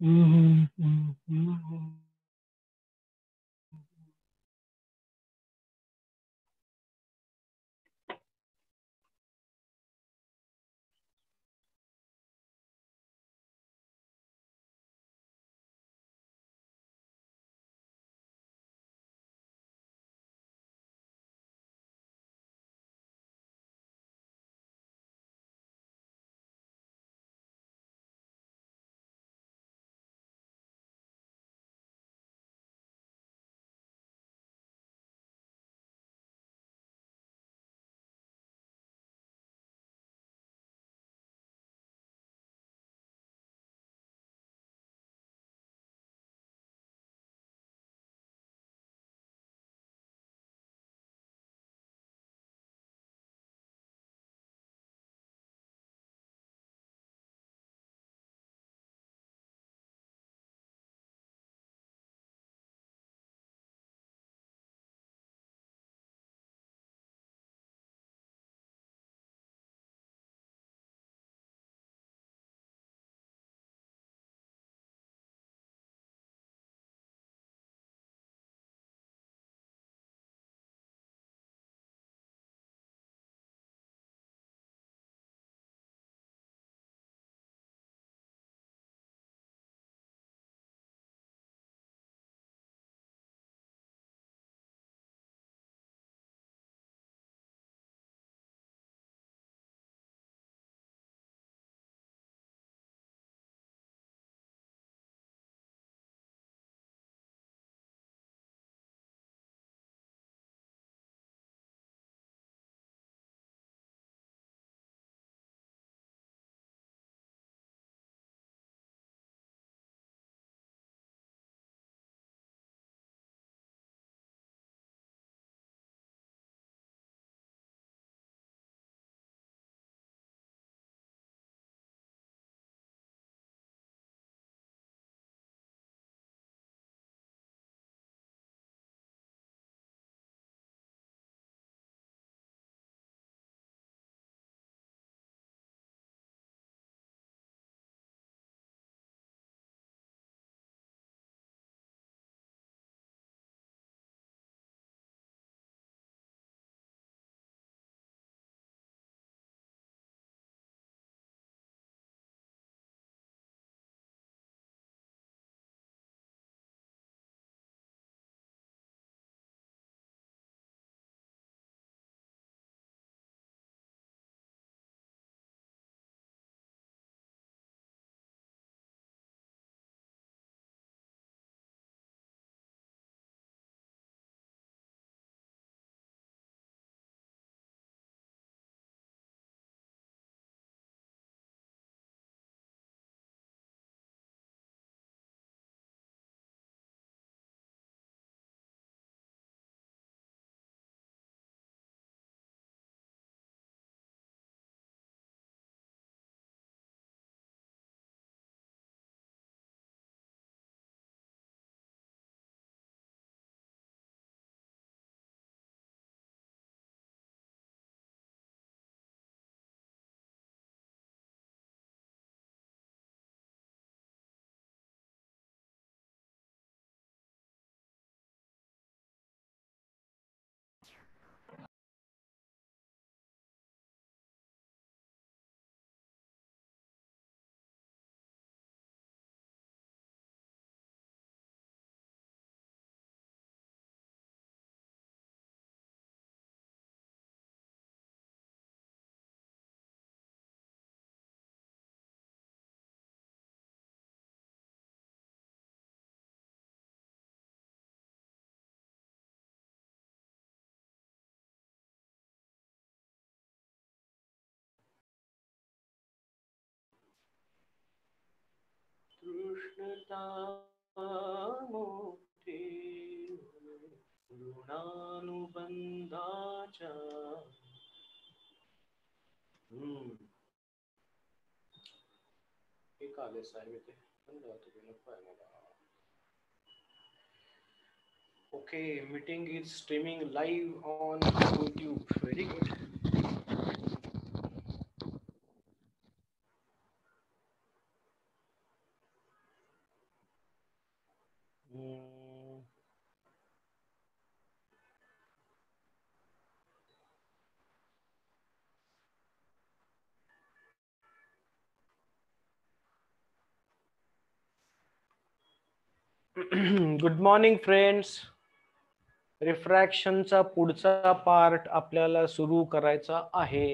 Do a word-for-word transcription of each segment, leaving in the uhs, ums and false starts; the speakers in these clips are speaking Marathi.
Mhm, mhm, mhm. तृष्णतामुक्ति ऋणानुबन्धाच हम्म एक आले साहित्य धन्यवाद Okay, meeting is streaming live on YouTube. Very good. Good morning friends. रिफ्रॅक्शनचा पुढचा पार्ट आपल्याला सुरू करायचा आहे.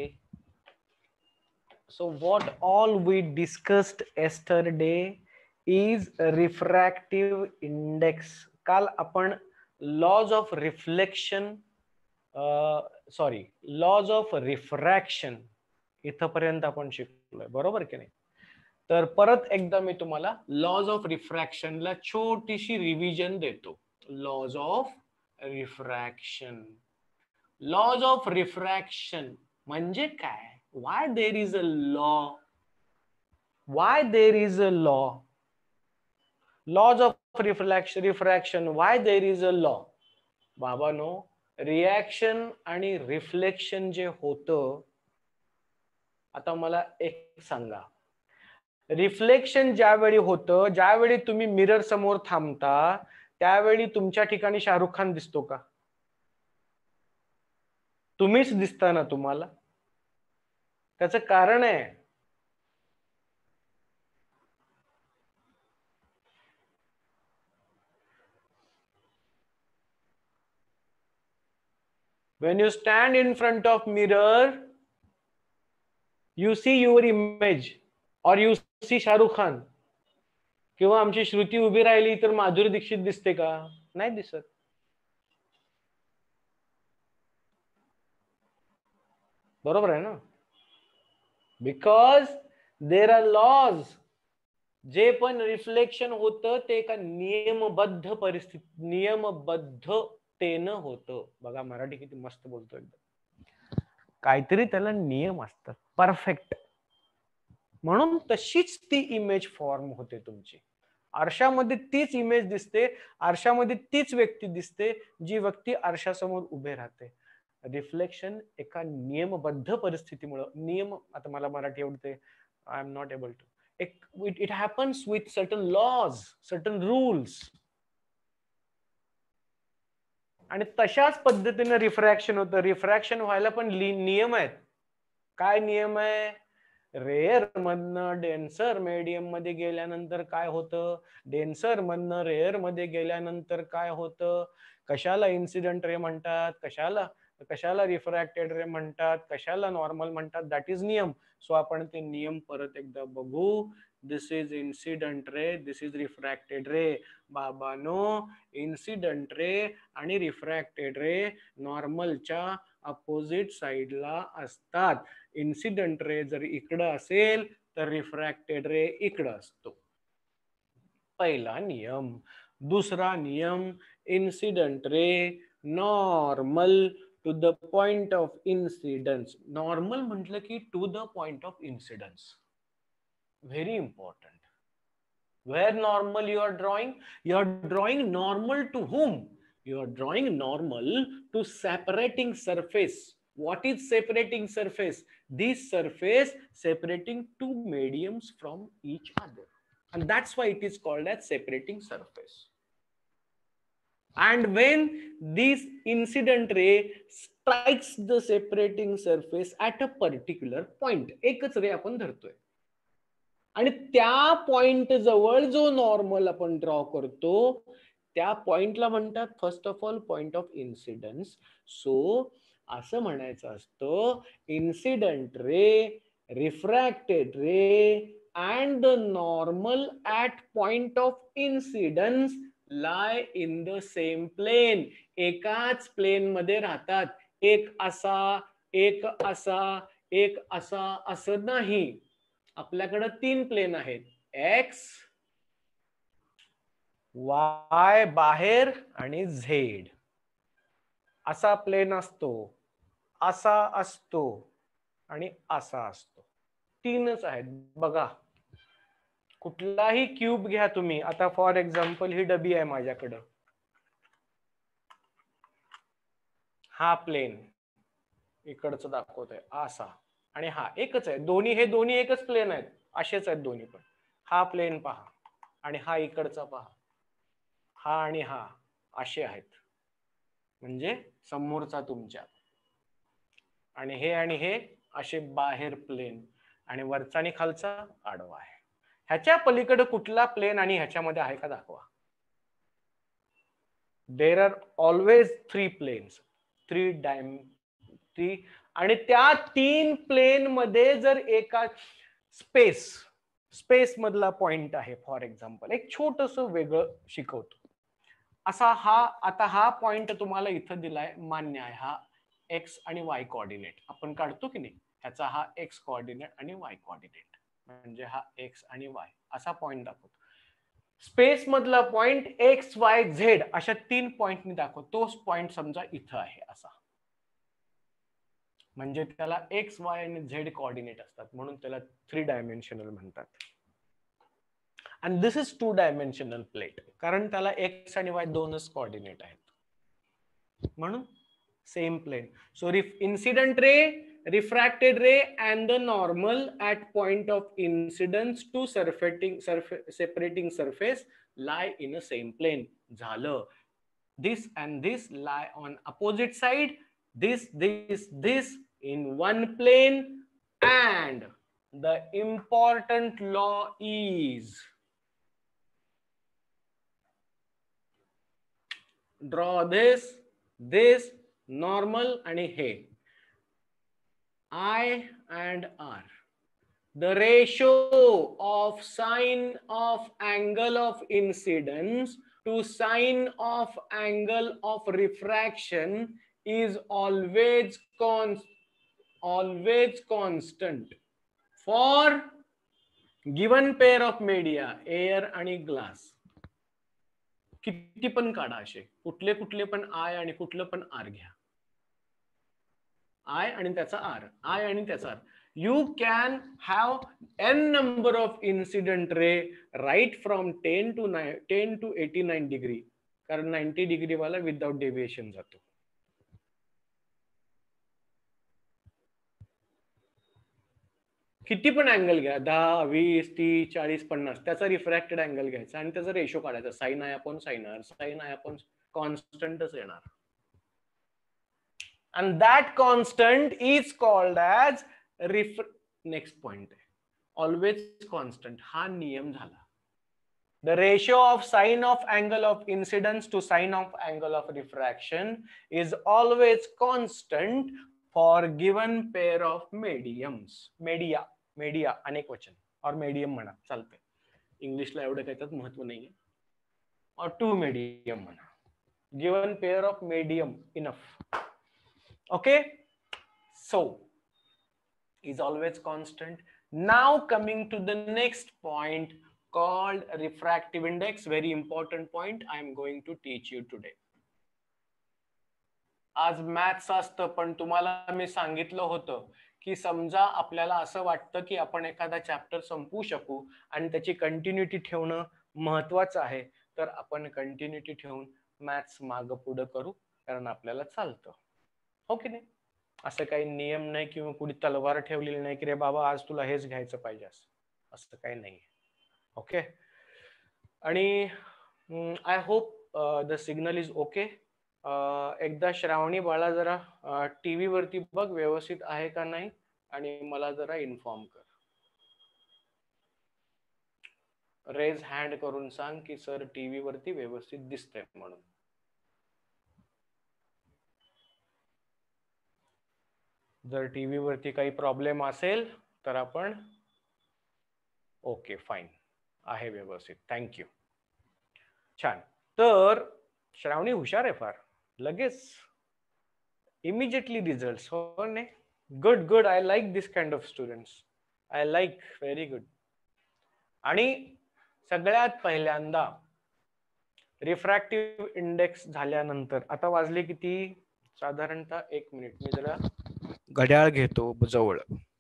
So what all we discussed yesterday is refractive index. काल आपण laws of reflection sorry laws of refraction इथपर्यंत आपण शिकलोय, बरोबर की नाही? तर परत एकदा मी तुम्हाला लॉज ऑफ रिफ्रॅक्शनला छोटीशी रिव्हिजन देतो. Laws of refraction laws of refraction म्हणजे काय? Why there is a law why there is a law laws of refraction refraction why there is a law. बाबानो, रिॲक्शन आणि रिफ्लेक्शन जे होतं, आता मला एक सांगा, रिफ्लेक्शन ज्यावेळी होतं, ज्यावेळी तुम्ही मिरर समोर थांबता, त्यावेळी तुमच्या ठिकाणी शाहरुख खान दिसतो का? तुम्हीच दिसता ना तुम्हाला. त्याचं कारण आहे, when you stand in front of mirror, you see your image or you see Shahrukh Khan. किंवा आमची श्रुती उभी राहिली तर माधुरी दीक्षित दिसते का? नाही दिसत. बरोबर आहे ना? Because there are laws. जे पण रिफ्लेक्शन होतं ते एका नियमबद्ध परिस्थिती नियमबद्धतेनं होतं. बघा मराठी किती मस्त बोलतो एकदम. काहीतरी त्याला नियम असतात, परफेक्ट. म्हणून तशीच ती इमेज फॉर्म होते तुमची. आरशामध्ये तीच इमेज दिसते, आरशामध्ये तीच व्यक्ती दिसते जी व्यक्ती आरशासमोर उभे राहते. रिफ्लेक्शन एका नियमबद्ध परिस्थितीमुळे, नियम आता मला मराठी एवढते, I am not able to, it happens with certain laws, certain rules. आणि तशाच पद्धतीने रिफ्रॅक्शन होतं. रिफ्रॅक्शन व्हायला पण नियम आहेत. काय नियम आहे? रेअर मधनं डेन्सर मीडियम मध्ये गेल्यानंतर काय होतं, डेन्सर मधनं रेअर मध्ये गेल्यानंतर काय होतं, कशाला इन्सिडेंट रे म्हणतात, कशाला कशाला रिफ्रॅक्टेड रे म्हणतात, कशाला नॉर्मल म्हणतात, दॅट इज नियम. सो आपण ते नियम परत एकदा बघू. This is incident ray, this is refracted ray. बाबानो, इन्सिडेंट रे आणि रिफ्रॅक्टेड रे नॉर्मलच्या अपोजिट साइडला असतात. इन्सिडेंट रे जर इकडं असेल तर रिफ्रॅक्टेड रे इकडं असतो. पहिला नियम. दुसरा नियम, incident ray normal to the point of incidence. Normal म्हटलं की to the point of incidence. Very important. Where normal you are drawing? You are drawing normal to whom? You are drawing normal to separating surface. What is separating surface? This surface separating two mediums from each other. And that's why it is called as separating surface. And when this incident ray strikes the separating surface at a particular point, एकच रे आपण धरतोय, आणि त्या पॉइंट जवळ जो नॉर्मल आपण ड्रॉ करतो, त्या पॉइंटला म्हणतात first of all point of incidence. So असं म्हणायचं असतं, incident ray, refracted ray and the normal at point of incidence lie in the same plane. एकाच प्लेन मध्ये राहतात. एक असा, एक असा, एक असा असं नाही. आपल्याकडे तीन प्लेन आहेत, एक्स, वाय बाहेर आणि झेड. असा प्लेन असतो, असा असतो आणि असा असतो. तीनच आहेत. बघा, कुठलाही क्यूब घ्या तुम्ही. आता फॉर एक्झाम्पल ही डबी आहे माझ्याकडं, हा प्लेन इकडचं दाखवतोय असा, आणि हा एकच आहे. दोन्ही हे दोन्ही एकच प्लेन आहेत, असेच आहेत दोन्ही पण. हा प्लेन पहा आणि हा इकडचा पहा, हा आणि हा असे आहेत, म्हणजे समोरचा तुमच्या, आणि हे आणि हे असे बाहेर प्लेन, आणि वरचा आणि खालचा आडवा आहे. ह्याच्या पलीकडे कुठला प्लेन आणि ह्याच्यामध्ये आहे का दाखवा. There are always three planes, three dim three, आणि त्या तीन प्लेन मध्ये जर एका स्पेस स्पेस मधला पॉइंट आहे, फॉर एक्झाम्पल एक छोटस वेगळं शिकवतो. असा हा, आता हा पॉइंट तुम्हाला इथं दिलाय, मान्य आहे, हा एक्स आणि वाय कोऑर्डिनेट आपण काढतो की नाही, ह्याचा हा एक्स कोऑर्डिनेट आणि वाय कोऑर्डिनेट, म्हणजे हा एक्स आणि वाय असा पॉइंट दाखवतो. स्पेस मधला पॉइंट एक्स वाय झेड अशा तीन पॉइंटनी दाखवतो. तोच पॉइंट समजा इथं आहे असा, म्हणजे त्याला एक्स वाय आणि झेड कोऑर्डिनेट असतात, म्हणून त्याला थ्री डायमेन्शनल म्हणतात. आणि this is two dimensional plate, कारण त्याला एक्स आणि वाय दोनच कोऑर्डिनेट आहेत, म्हणून same plane. So incident ray, refracted ray and the normal at point of incidence to surfacing surface separating surface lie in a same plane. झालं. This and this lie on opposite side, this this this in one plane, and the important law is, draw this this normal आणि हे I and R. The ratio of sine of angle of incidence to sine of angle of refraction is always con always constant for given pair of media, air आणि glass. किती पण काढा असे, कुठले कुठले पण I आणि कुठलं पण R घ्या, I आणि त्याचा R, I आणि त्याचा R. You can have n number of incident ray right from ten to ten to eighty-nine degree, कारण ninety degree वाला without deviation जातो. किती पण अँगल घ्या, दहा वीस तीस चाळीस पन्नास, त्याचा रिफ्रॅक्टेड अँगल घ्यायचा आणि त्याचा रेशो काढायचा, sine I upon sine R, sine I upon कॉन्स्टंटच येणार. And that constant is called as ref next point, always constant. हा नियम झाला. The ratio of sine of angle of incidence to sine of angle of refraction is always constant for given pair of mediums. Media, media अनेक वचन, और medium म्हणा चालते, इंग्लिशला एवढं त्याच्यात महत्व नाहीये, or two medium म्हणा, given pair of medium enough. Okay, so is always constant. Now coming to the next point called refractive index, very important point I am going to teach you today. आज मॅथ्स असतं, पण तुम्हाला मी सांगितलं होतं की समजा आपल्याला असं वाटतं की आपण एखादा चॅप्टर संपवू शकू आणि त्याची कंटिन्युटी ठेवणं महत्वाचं आहे, तर आपण कंटिन्युटी ठेवून मॅथ्स मागं पुढं करू, कारण आपल्याला चालतं, हो की नाही. असं काही नियम नाही किंवा कुणी तलवार ठेवलेली नाही की रे बाबा आज तुला हेच घ्यायचं पाहिजे, असं काही नाही. ओके, आणि I hope the signal is okay. एकदा श्रावणी बाळा जरा टीव्ही वरती बघ व्यवस्थित आहे का नाही आणि मला जरा इन्फॉर्म कर, रेज हँड करून सांग की सर टीव्ही वरती व्यवस्थित दिसतंय म्हणून. जर टीव्ही वरती काही प्रॉब्लेम असेल तर आपण ओके फाईन आहे व्यवस्थित, थँक्यू. छान, तर श्रावणी हुशार आहे फार, लगेच इमिजिएटली रिझल्ट, हो ने. Good good, I like this kind of students, I like, very good. आणि सगळ्यात पहिल्यांदा रिफ्रॅक्टिव्ह इंडेक्स झाल्यानंतर, आता वाजले किती, साधारणतः एक मिनिट, मी जरा घड्याळ घेतो जवळ,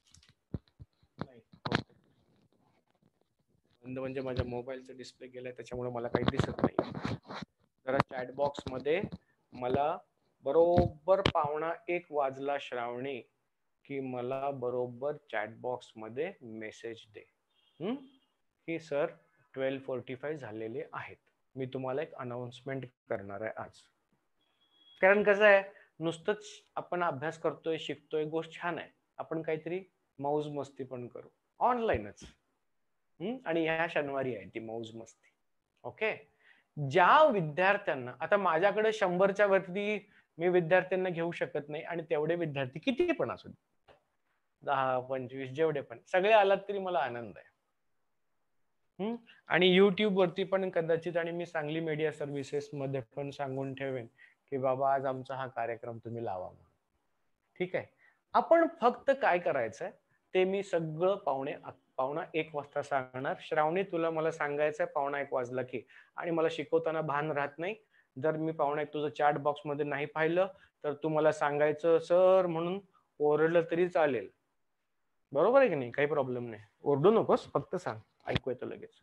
म्हणजे माझ्या मोबाईलचा डिस्प्ले गेलाय त्याच्यामुळे मला काही दिसत नाही. जरा चॅट बॉक्स मध्ये मला बरोबर पावणा एक वाजला श्रावणी की मला बरोबर चॅट बॉक्स मध्ये मेसेज दे की सर ट्वेल्व फोर्टी फाईव्ह झालेले आहेत. मी तुम्हाला एक अनाउन्समेंट करणार आहे आज. कारण कसं आहे, नुसतंच आपण अभ्यास करतोय शिकतोय गोष्ट छान आहे, आपण काहीतरी मौज मस्ती पण करू ऑनलाईनच. आणि ह्या शनिवारी आहे ती मौज मस्ती. ओके, ज्या विद्यार्थ्यांना, आता माझ्याकडे शंभरच्या वरती मी विद्यार्थ्यांना घेऊ शकत नाही आणि तेवढे विद्यार्थी किती पण असू दे, दहा पंचवीस जेवढे पण सगळे आलात तरी मला आनंद आहे. हम्म आणि युट्यूब वरती पण कदाचित आणि मी सांगली मीडिया सर्व्हिसेस मध्ये पण सांगून ठेवेन की बाबा आज आमचा हा कार्यक्रम तुम्ही लावा म्हणून. ठीक आहे. आपण फक्त काय करायचंय ते मी सगळं पावणे पावणा एक वाजता सांगणार. श्रावणी तुला मला सांगायचंय पावणा एक वाजला की, आणि मला शिकवताना भान राहत नाही. जर मी पावणा एक तुझं चॅट बॉक्स मध्ये नाही पाहिलं तर तू मला सांगायचं सर म्हणून ओरडलं तरी चालेल. बरोबर आहे की नाही? काही प्रॉब्लेम नाही. ओरडू नकोस, फक्त सांग, ऐकू येतं लगेच.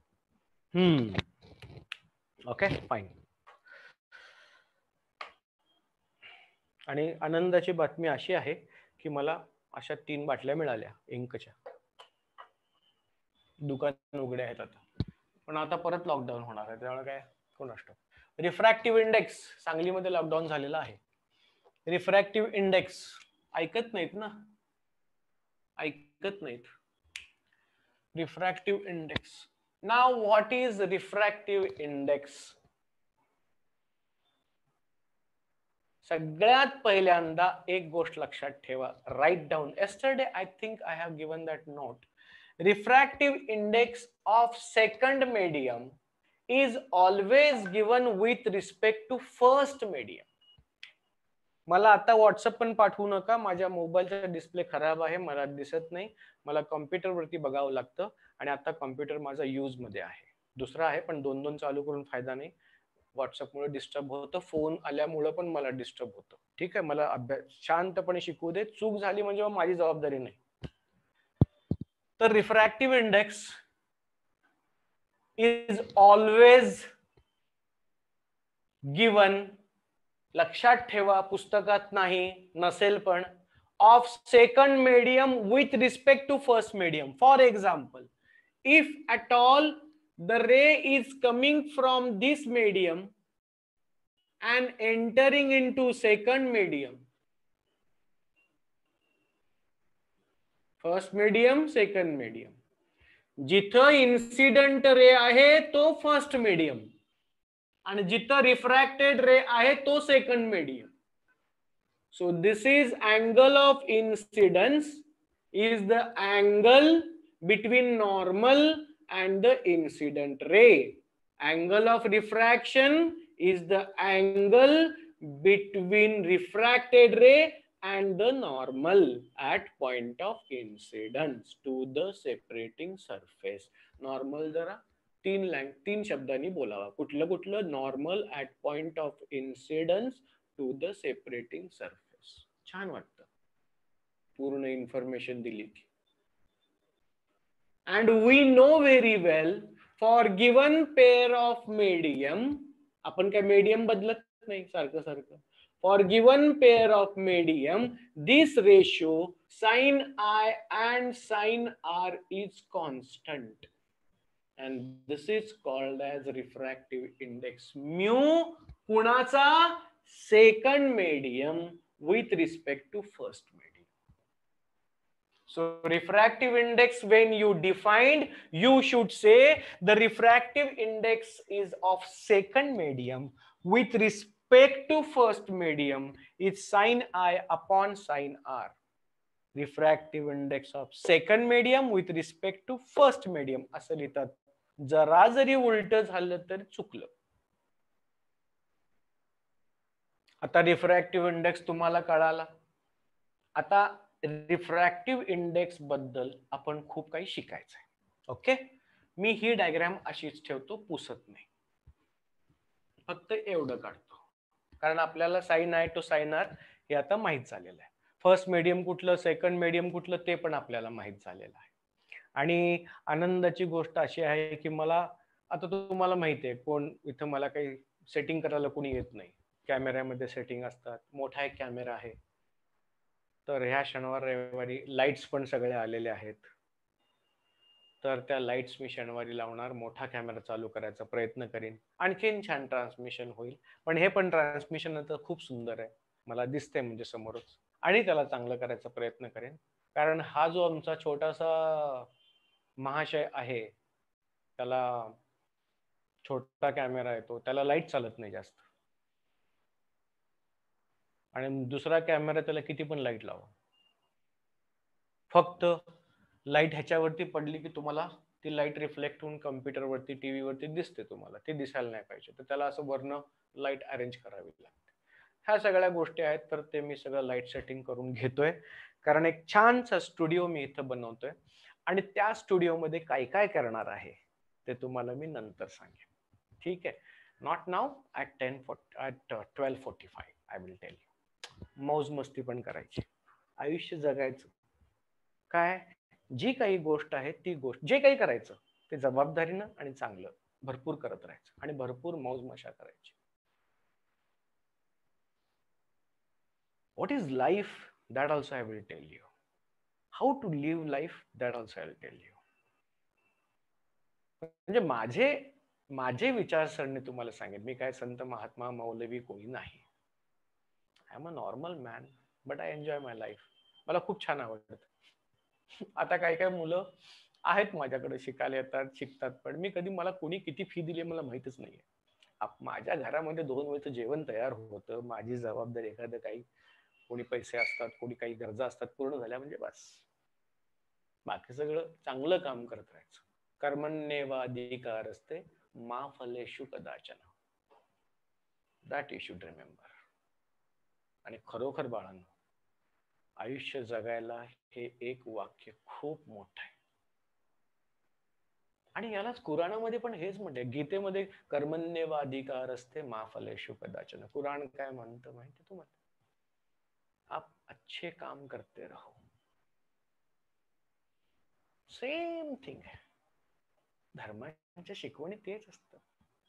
हम्म ओके फाईन. आणि आनंदाची बातमी अशी आहे की मला अशा तीन बाटल्या मिळाल्या इंकच्या. दुकान उघडे आहेत आता, पण आता परत लॉकडाऊन होणार आहे त्यामुळे काय कोण असतो. रिफ्रॅक्टिव्ह इंडेक्स सांगलीमध्ये लॉकडाऊन झालेला आहे. रिफ्रॅक्टिव्ह इंडेक्स ऐकत नाहीत ना, ऐकत नाहीत. Refractive index. नाव व्हॉट इज रिफ्रॅक्टिव्ह इंडेक्स? सगळ्यात पहिल्यांदा एक गोष्ट लक्षात ठेवा, write down. Yesterday I think I have given that note. Refractive index of second medium is always given with respect to first medium. मला आता व्हॉट्सअप पण पाठवू नका, माझ्या मोबाईलचा डिस्प्ले खराब आहे, मला दिसत नाही, मला कॉम्प्युटर वरती बघावं लागतं आणि आता कॉम्प्युटर माझा यूज मध्ये आहे. दुसरा आहे पण दोन दोन चालू करून फायदा नाही. व्हॉट्सअपमुळे डिस्टर्ब होतं, फोन आल्यामुळे पण मला डिस्टर्ब होतं. ठीक आहे, मला अभ्यास शांतपणे शिकू दे. चूक झाली म्हणजे माझी जबाबदारी नाही. तर refractive index is always given, लक्षात ठेवा, पुस्तकात नाही, नसेल पण, of second medium with respect to first medium. For example, if at all the ray is coming from this medium and entering into second medium, first medium second medium, जिथं इन्सिडेंट रे आहे तो फर्स्ट मीडियम आणि जिथं रिफ्रॅक्टेड रे आहे तो second medium. So this is angle of incidence is the angle between normal and the incident ray. Angle of refraction is the angle between refracted ray and the normal at point of incidence to the separating surface. Normal जरा तीन लँग तीन शब्दांनी बोलावा. कुठलं कुठलं? Normal at point of incidence to the separating surface. छान वाटतं पूर्ण इन्फॉर्मेशन दिली की. And we know very well for given pair of medium, आपण काय medium बदलत नाही सारखं सारखं. For given pair of medium, this ratio sin I and sin R is constant, and this is called as refractive index. Mu कुणाचा? Second medium with respect to first medium. So refractive index, when you defined, you should say the refractive index is of second medium with respect to first medium is sin I upon sin R. Refractive index of second medium with respect to first medium असं लिहितात. जरा जरी उलट झालं तर चुकलं. आता रिफ्रॅक्टिव्ह इंडेक्स तुम्हाला कळाला. आता रिफ्रॅक्टिव्ह इंडेक्स बद्दल आपण खूप काही शिकायचं आहे. ओके, मी ही डायग्राम अशीच ठेवतो, पुसत नाही, फक्त एवढं काढतो कारण आपल्याला sine I to sine R हे आता माहित झालेलं आहे. फर्स्ट मीडियम कुठलं, सेकंड मीडियम कुठलं ते पण आपल्याला माहित झालेलं आहे. आणि आनंदाची गोष्ट अशी आहे की मला आता तुम्हाला माहिती आहे कोण इथं मला काही सेटिंग करायला कोणी येत नाही. कॅमेऱ्यामध्ये सेटिंग असतात, मोठा एक कॅमेरा आहे. तर ह्या शनिवार रविवारी लाईट्स पण सगळे आलेले आहेत, तर त्या लाईट्स मी शनिवारी लावणार, मोठा कॅमेरा चालू करायचा प्रयत्न करीन, आणखीन छान ट्रान्समिशन होईल. पण हे पण ट्रान्समिशन आता खूप सुंदर आहे, मला दिसतंय म्हणजे समोरच, आणि त्याला चांगलं करायचा प्रयत्न करेन. कारण हा जो आमचा छोटासा महाशय आहे त्याला छोटा कॅमेरा येतो, त्याला लाईट चालत नाही जास्त, आणि दुसरा कॅमेरा त्याला किती पण लाईट लावा, फक्त लाईट ह्याच्यावरती पडली की तुम्हाला ती लाईट रिफ्लेक्ट होऊन कम्प्युटरवरती, टीव्ही वरती दिसते, तुम्हाला ते दिसायला नाही पाहिजे, तर त्याला असं वरनं लाईट अरेंज करावी लागते. ह्या सगळ्या गोष्टी आहेत, तर ते मी सगळं लाईट सेटिंग करून घेतोय, कारण एक छानसा स्टुडिओ मी इथं बनवतोय, आणि त्या स्टुडिओमध्ये काय काय करणार आहे ते तुम्हाला मी नंतर सांगेन. ठीक आहे, not now, at ten at twelve forty five I will tell you. मौज मस्ती पण करायची, आयुष्य जगायचं. काय, जी काही गोष्ट आहे ती गोष्ट, जे काही करायचं ते जबाबदारीनं आणि चांगलं भरपूर करत राहायचं, आणि भरपूर मौज मशा करायची. What is life? That also I will tell you. How to live life? That also I will tell you. म्हणजे माझे माझे विचारसरणी तुम्हाला सांगेन, मी काय संत महात्मा मौलवी कोणी नाही. I am a normal man, but I enjoy my life. मला खूप छान आवडतं. आता काही काही मुलं आहेत माझ्याकडे, शिकायला येतात, शिकतात, पण मी कधी, मला कोणी किती फी दिली मला माहितच नाहीये. माझ्या घरामध्ये दोन वेळचं जेवण तयार होतं, माझी जबाबदारी, एखादं काही कोणी पैसे असतात, कोणी काही गरजा असतात, पूर्ण झाल्या म्हणजे बस, बाकी सगळं चांगलं काम करत राहायचं. कर्मण्येवाधिकारस्ते मा फलेषु कदाचन, दॅट यू शुड रिमेंबर. आणि खरोखर बाळांनो, आयुष्य जगायला हे एक वाक्य खूप मोठं आहे, आणि यालाच कुराणामध्ये पण हेच म्हणते, गीतेमध्ये कर्मण्येवाधिकारस्ते मा फलेषु कदाचन. कुराण काय म्हणतं माहिती तुम्हाला? आप अच्छे काम करते रहो. सेम थिंग आहे, धर्माच्या शिकवणी तेच असतं.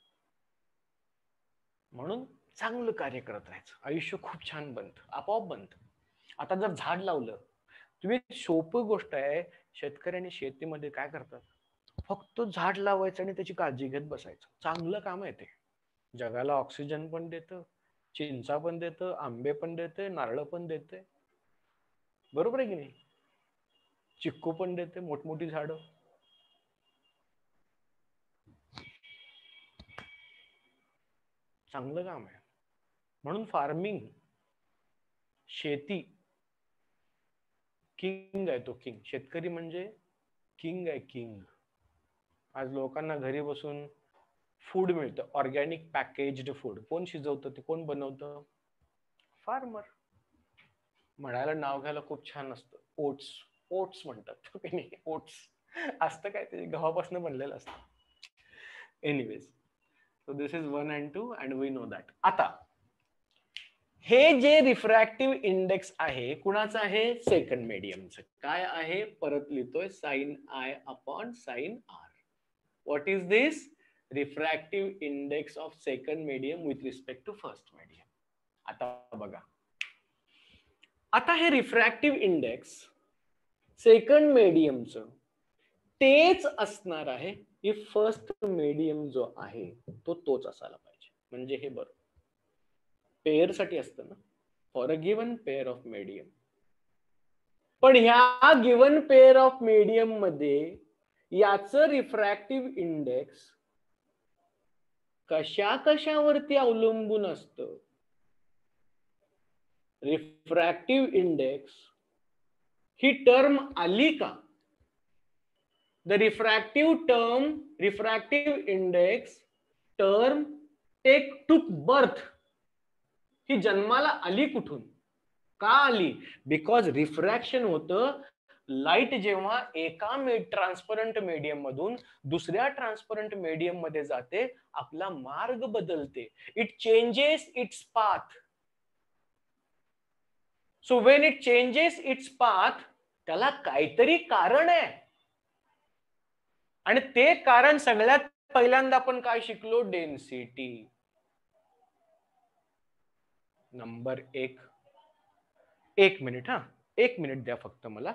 म्हणून चांगलं कार्य करत राहायचं, आयुष्य खूप छान बनतं, आपोआप बनतं. आता जर झाड लावलं, तुम्ही, सोपी गोष्ट आहे, शेतकऱ्यांनी शेतीमध्ये काय करतात, फक्त झाड लावायचं आणि त्याची काळजी घेत बसायचं. चांगलं काम आहे ते, जगाला ऑक्सिजन पण देतं, चिंचा पण देतं, आंबे पण देते, नारळ पण देते, बरोबर आहे की नाही? चिक्कू पण देते, मोठमोठी झाडं. चांगलं काम आहे. म्हणून फार्मिंग, शेती, किंग आहे तो, किंग. शेतकरी म्हणजे किंग आहे, किंग. आज लोकांना घरी बसून फूड मिळतं, ऑर्गॅनिक पॅकेज्ड फूड. कोण शिजवतं ते, कोण बनवतं? फार्मर. म्हणायला नाव घ्यायला खूप छान असतं, ओट्स. ओट्स म्हणतात, ओट्स असतं काय, ते गव्हापासून बनलेलं असतं. Anyways, so this is one and two and we know that. आता हे जे रिफ्रॅक्टिव्ह इंडेक्स आहे, कुणाचं आहे? सेकंड मीडियमचं. काय आहे? परत लिहितोय, sine I upon sine r. What is this? Refractive index of second medium with respect to first medium. आता बघा, आता हे रिफ्रॅक्टिव्ह इंडेक्स सेकंड मीडियमचं तेच असणार आहे की फर्स्ट मीडियम जो आहे तो तोच असायला पाहिजे. म्हणजे हे बरोबर पेअर साठी असतं ना, for a given pair of medium. पण ह्या गिवन पेअर ऑफ मीडियम मध्ये याचं रिफ्रॅक्टिव्ह इंडेक्स कशा कशावरती अवलंबून असतं? रिफ्रॅक्टिव्ह इंडेक्स ही टर्म आली का? The refractive term, refractive index term take took birth, ही जन्माला आली कुठून? का आली? बिकॉज रिफ्रॅक्शन होतं, लाईट जेव्हा एका ट्रान्सपरंट मीडियम मधून दुसऱ्या ट्रान्सपरंट मीडियम मध्ये जाते, आपला मार्ग बदलते. It changes its path. So when it changes its path, त्याला काहीतरी कारण आहे, आणि ते कारण सगळ्यात पहिल्यांदा आपण काय शिकलो? डेन्सिटी. नंबर एक. एक मिनिट, हा एक मिनिट द्या फक्त मला.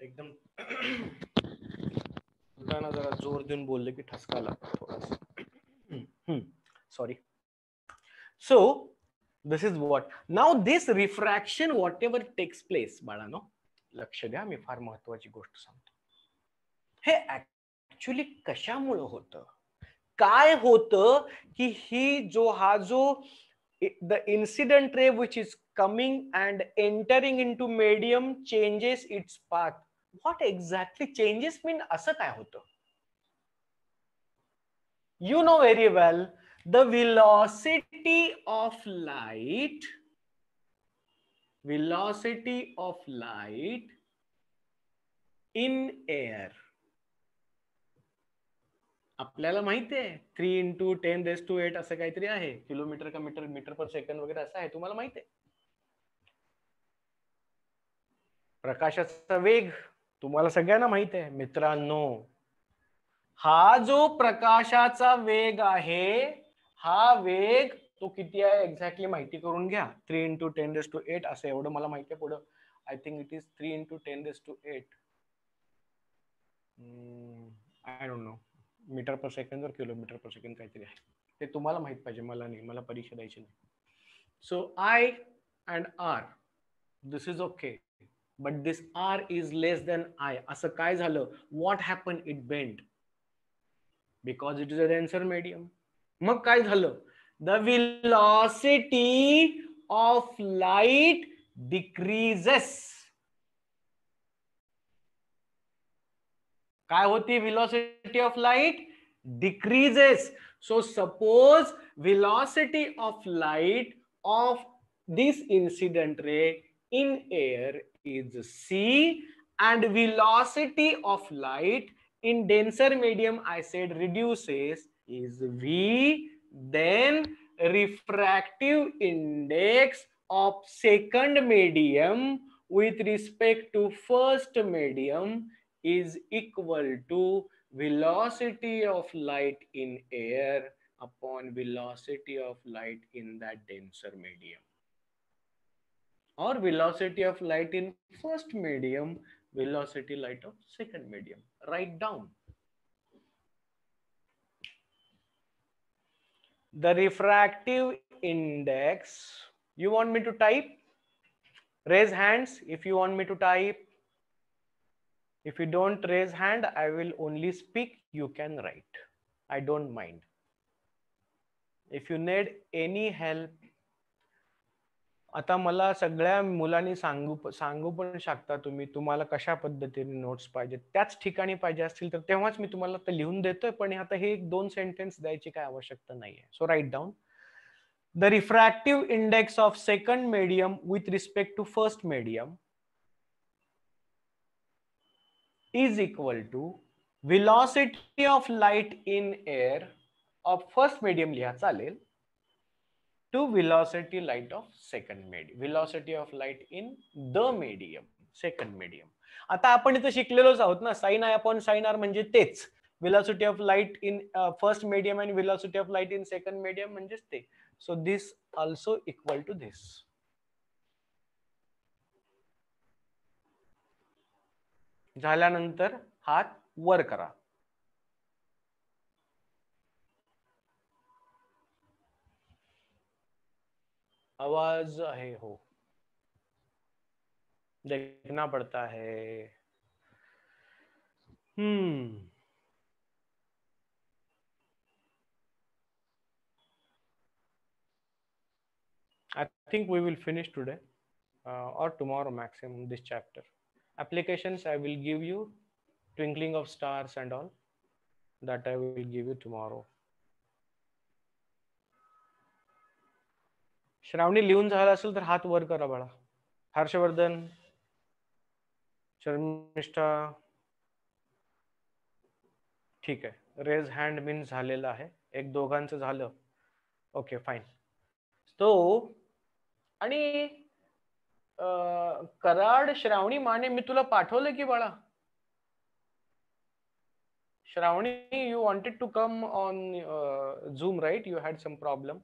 एकदम बोलताना जरा जोर देऊन बोलले की ठसका लागतो थोडासा. Sorry. So this is what now this refraction whatever takes place बाळांनो, लक्ष द्या, मी फार महत्वाची गोष्ट सांगतो. हे ऍक्च्युली कशामुळे होतं, काय होतं की ही जो हा जो the incident ray which is coming and entering into medium changes its path. What exactly changes mean? असं काय होतं? You know very well the velocity of light velocity of light in air. आपल्याला माहिती आहे three into ten raise to eight असं काहीतरी आहे, किलोमीटर का मीटर मीटर पर सेकंड वगैरे असं आहे, तुम्हाला माहिती आहे. प्रकाशाचा वेग तुम्हाला सगळ्यांना माहित आहे मित्रांनो. हा जो प्रकाशाचा वेग आहे, हा वेग तो किती आहे एक्झॅक्टली माहिती करून घ्या. Three into ten raise to eight असं एवढं मला माहिती आहे. पुढं I think it is three into ten raise to eight, I don't know, metre per second or kilometre per second काहीतरी आहे. ते तुम्हाला माहित पाहिजे, मला नाही, मला परीक्षा द्यायची नाही. So i and r this is okay, but this r is less than I. असं काय झालं? What happened? It bent because it is a denser medium. मग काय झालं? The velocity of light decreases. काय होती velocity of light? Decreases. So suppose velocity of light of this incident ray in air is c and velocity of light in denser medium I said reduces is v, then refractive index of second medium with respect to first medium is equal to velocity of light in air upon velocity of light in that denser medium, or velocity of light in first medium, velocity light of second medium. Write down. The refractive index, you want me to type? Raise hands if you want me to type. If you don't raise hand, I will only speak, you can write. I don't mind. If you need any help, आता मला सगळ्या मुलांनी सांगू सांगू पण शकता तुम्ही, तुम्हाला कशा पद्धतीने नोट्स पाहिजे, त्याच ठिकाणी पाहिजे असतील तर तेव्हाच मी तुम्हाला ते लिहून देतोय, पण आता हे एक दोन सेंटेन्स द्यायची काय आवश्यकता नाहीये. So write down. The refractive index of second medium with respect to first medium is equal to velocity of light in air of first medium लिहा चालेल to velocity light of second medium, velocity of light in the medium, second medium. आता आपण इथे शिकलेलोच आहोत ना, sine I upon sine r म्हणजे तेच, velocity of light in uh, first medium and velocity of light in second medium म्हणजेच ते. So this also equal to this. झाल्यानंतर हात वर करा. आवाज है हो, देखना पड़ता है. हम्म I think we will finish today uh, or tomorrow maximum this chapter. Applications I will give you, twinkling of stars and all, that I will give you tomorrow. श्रावणी लिहून झाला असेल तर हात वर करा बाळा. हर्षवर्धन, शर्मिष्ठा, ठीक आहे. रेज हँड मीन्स झालेला आहे, एक दोघांचं झालं. Okay fine. तो आणि कराड श्रावणी माने मी तुला पाठवलं की बाळा. श्रावणी, you wanted to come on uh, Zoom, right? You had some problem.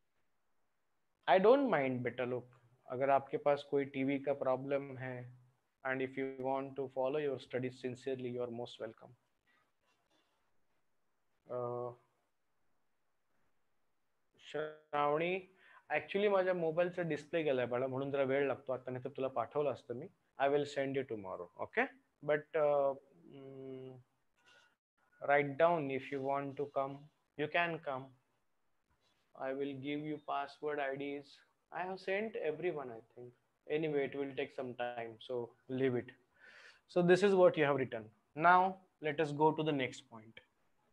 I don't mind बेटा लोग, अगर आपके पास कोई टीवी का प्रॉब्लम है And if you want to follow your studies sincerely, you are most welcome. Uh, Shravani, actually माझ्या मोबाईलचा डिस्प्ले गेलाय बाळा, म्हणून जरा वेळ लागतो आता, नाही तर तुला पाठवलं असतं मी. I will send you tomorrow. Okay, but write down if you want to come, you can come. I will give you password I Ds. I have sent everyone, I think. Anyway, it will take some time, so leave it. So this is what you have written. Now let us go to the next point.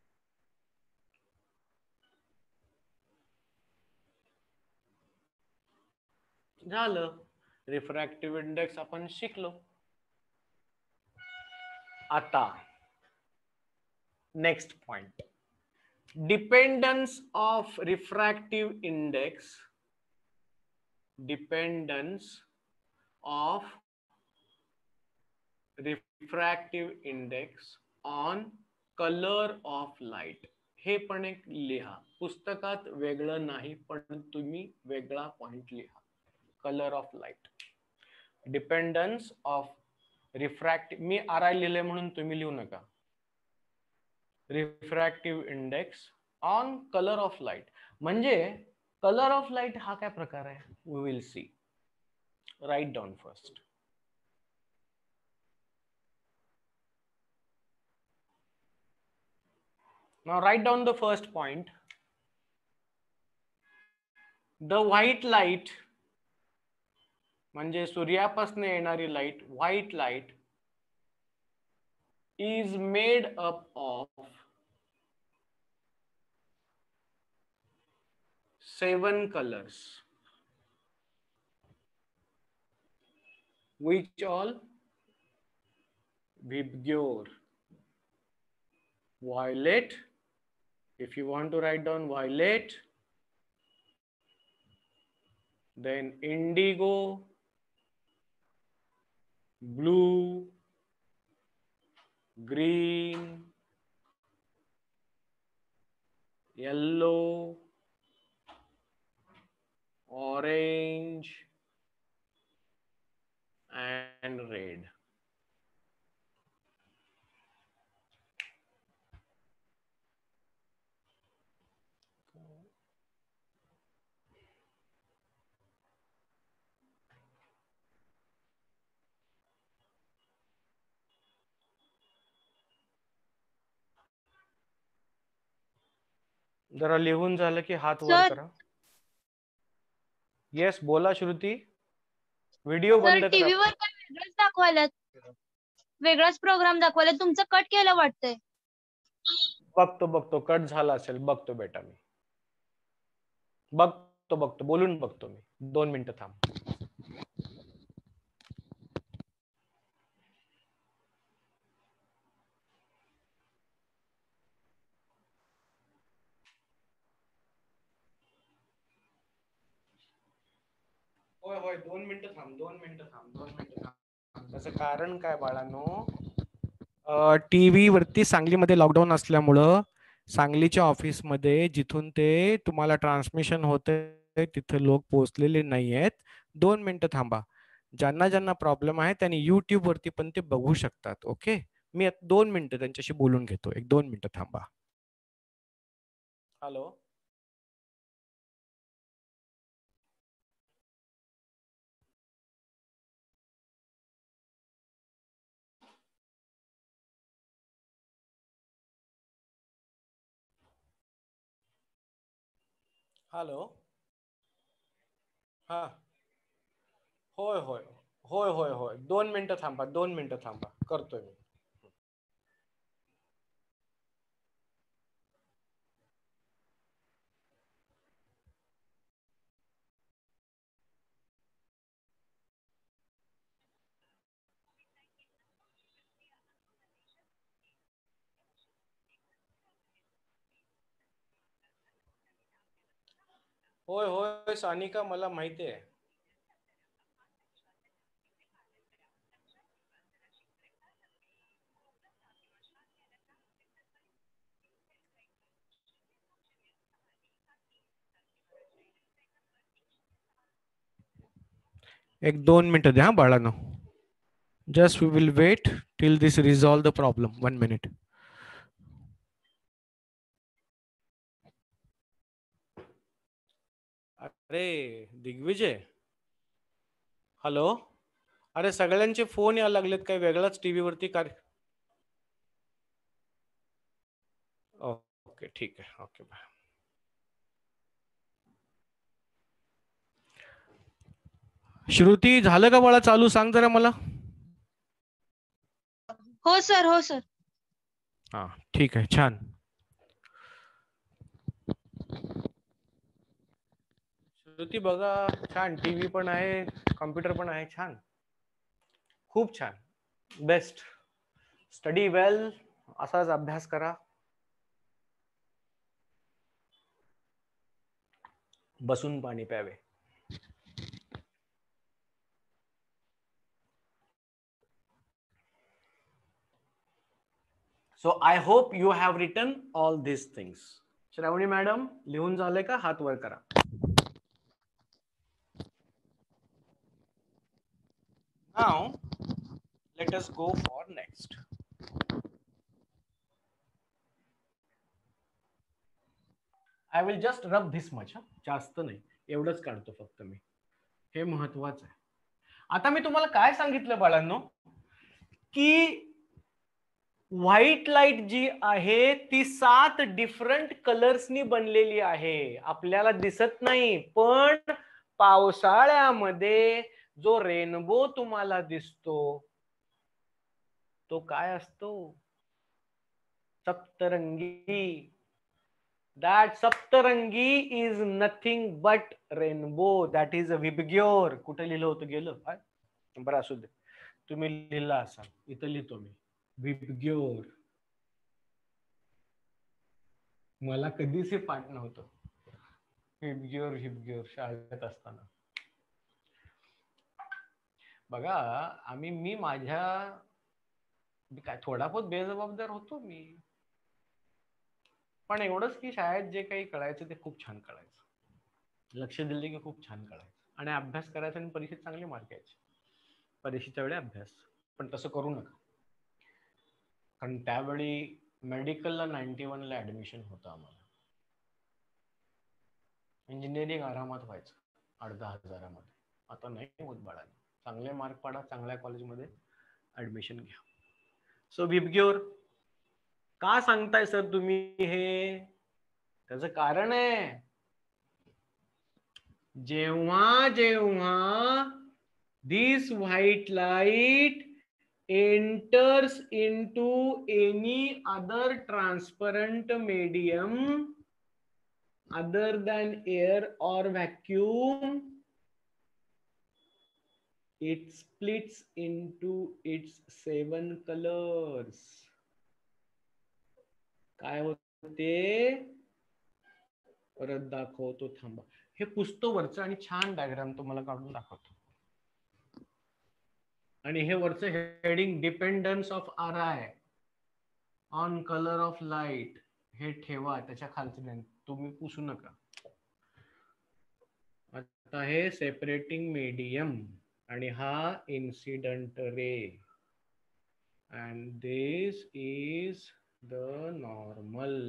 झालं, रिफ्रॅक्टिव्ह इंडेक्स आपण शिकलो. आता next point, dependence of refractive index, dependence of refractive index on colour of light. हे पण एक लिहा, पुस्तकात वेगळं नाही, पण तुम्ही वेगळा पॉइंट लिहा. Colour of light, dependence of refractive, मी आर आय लिहिले म्हणून तुम्ही लिहू नका. Refractive index on colour of light. म्हणजे कलर ऑफ लाईट हा काय प्रकार आहे, we will see. Write down first. Now write down the first point. The white light, म्हणजे सूर्यापासून येणारी light, white light is made up of seven colors. Which all? Vibgyor, violet. If you want to write down violet, then indigo, blue, green, yellow, orange, and red. जरा लिहून झालं की हात वर करा. येस, बोला श्रुती. व्हिडिओ बंद करा. टीव्हीवर काय वेगळंच दाखवायला, वेगळाच प्रोग्राम दाखवायला, तुमचं कट केलं वाटतंय. बघतो बघतो कट झाला असेल, बघतो बेटा मी, बघतो बघतो बोलून बघतो मी. दोन मिनिटं थांब. होय होय दोन मिनिटं थांब, दोन मिनिटं थांब, दोन मिनिटं थांब. त्याचं कारण काय बाळांनो, टीव्ही वरती सांगलीमध्ये लॉकडाऊन असल्यामुळं सांगलीच्या ऑफिसमध्ये जिथून ते तुम्हाला ट्रान्समिशन होते तिथे लोक पोहोचलेले नाही आहेत. दोन मिनिटं थांबा. ज्यांना ज्यांना प्रॉब्लेम आहे त्यांनी युट्यूब वरती पण ते बघू शकतात. ओके, मी दोन मिनिटं त्यांच्याशी बोलून घेतो, एक दोन मिनिटं थांबा. Hello, hello. हा, होय होय होय होय होय दोन मिनिटं थांबा, दोन मिनिटं थांबा, करतोय मी. होय होय सानिका, मला माहिती आहे. एक दोन मिनिटं द्या बाळांनो. Just we will wait till this resolve the problem. One minute. अरे दिग्विजय, हॅलो. अरे सगळ्यांचे फोन यायला लागलेत, काही वेगळाच टीव्ही वरती कार्य. ओके ठीक आहे. Okay bye. श्रुती झालं का बाळा चालू? सांग जरा मला. हो सर, हो सर. हा ठीक आहे, छान. श्रुती बघा, छान टीव्ही पण आहे, कॉम्प्युटर पण आहे, छान, खूप छान, बेस्ट. स्टडी वेल, असाच अभ्यास करा. बसून पाणी प्यावे. So I hope you have written all this things. Shravani madam लिहून झालंय का? हात वर करा. Now let us go for next. I will just rub this much. जास्त नाही, एवढंच काढतो फक्त मी. हे महत्वाचं आहे. आता मी तुम्हाला काय सांगितलं बाळांनो, की व्हाईट लाईट जी आहे ती सात डिफरंट कलर्सनी बनलेली आहे. आपल्याला दिसत नाही, पण पावसाळ्यामध्ये जो रेनबो तुम्हाला दिसतो तो काय असतो? सप्तरंगी. That सप्तरंगी is nothing but rainbow. That is a VIBGYOR. कुठे लिहिलं होतं? गेलं काय? बरं असू दे, तुम्ही लिहिला असाल, इथं लिहितो मी विबग्योर. मला कधीच हे पाठ नव्हतं, विबग्योर हिबग्योर शाळेत असताना. बघा आम्ही मी माझ्या काय थोडा बहुत बेजबाबदार होतो मी, पण एवढंच की शाळेत जे काही कळायचं ते खूप छान कळायचं. लक्ष दिले की खूप छान कळायचं, आणि अभ्यास करायचा आणि परीक्षेत चांगले मार्क यायचे. परीक्षेच्या वेळी अभ्यास, पण तसं करू नका, कारण त्यावेळी मेडिकलला नाईन्टी वन ला ऍडमिशन होतं आम्हाला. इंजिनिअरिंग आरामात व्हायचं अर्धा हजारामध्ये. आता नाही होत बाळांनो. चांगले मार्क पाडा, चांगल्या कॉलेजमध्ये ऍडमिशन घ्या. सो विबग्योर का सांगताय सर तुम्ही हे? त्याचं कारण आहे, जेव्हा जेव्हा this white light enters into any other transparent medium other than air or vacuum, it splits into its seven colors. काय होते? परत दाखवतो, थांबा. हे पुसतो वरचं आणि छान डायग्राम तुम्हाला काढून दाखवतो. आणि हे वरचं heading dependence of R I on colour of light हे ठेवा, त्याच्या खालचं तुम्ही पुसू नका. आता हे सेपरेटिंग मीडियम आणि हा incident ray, and this is the normal.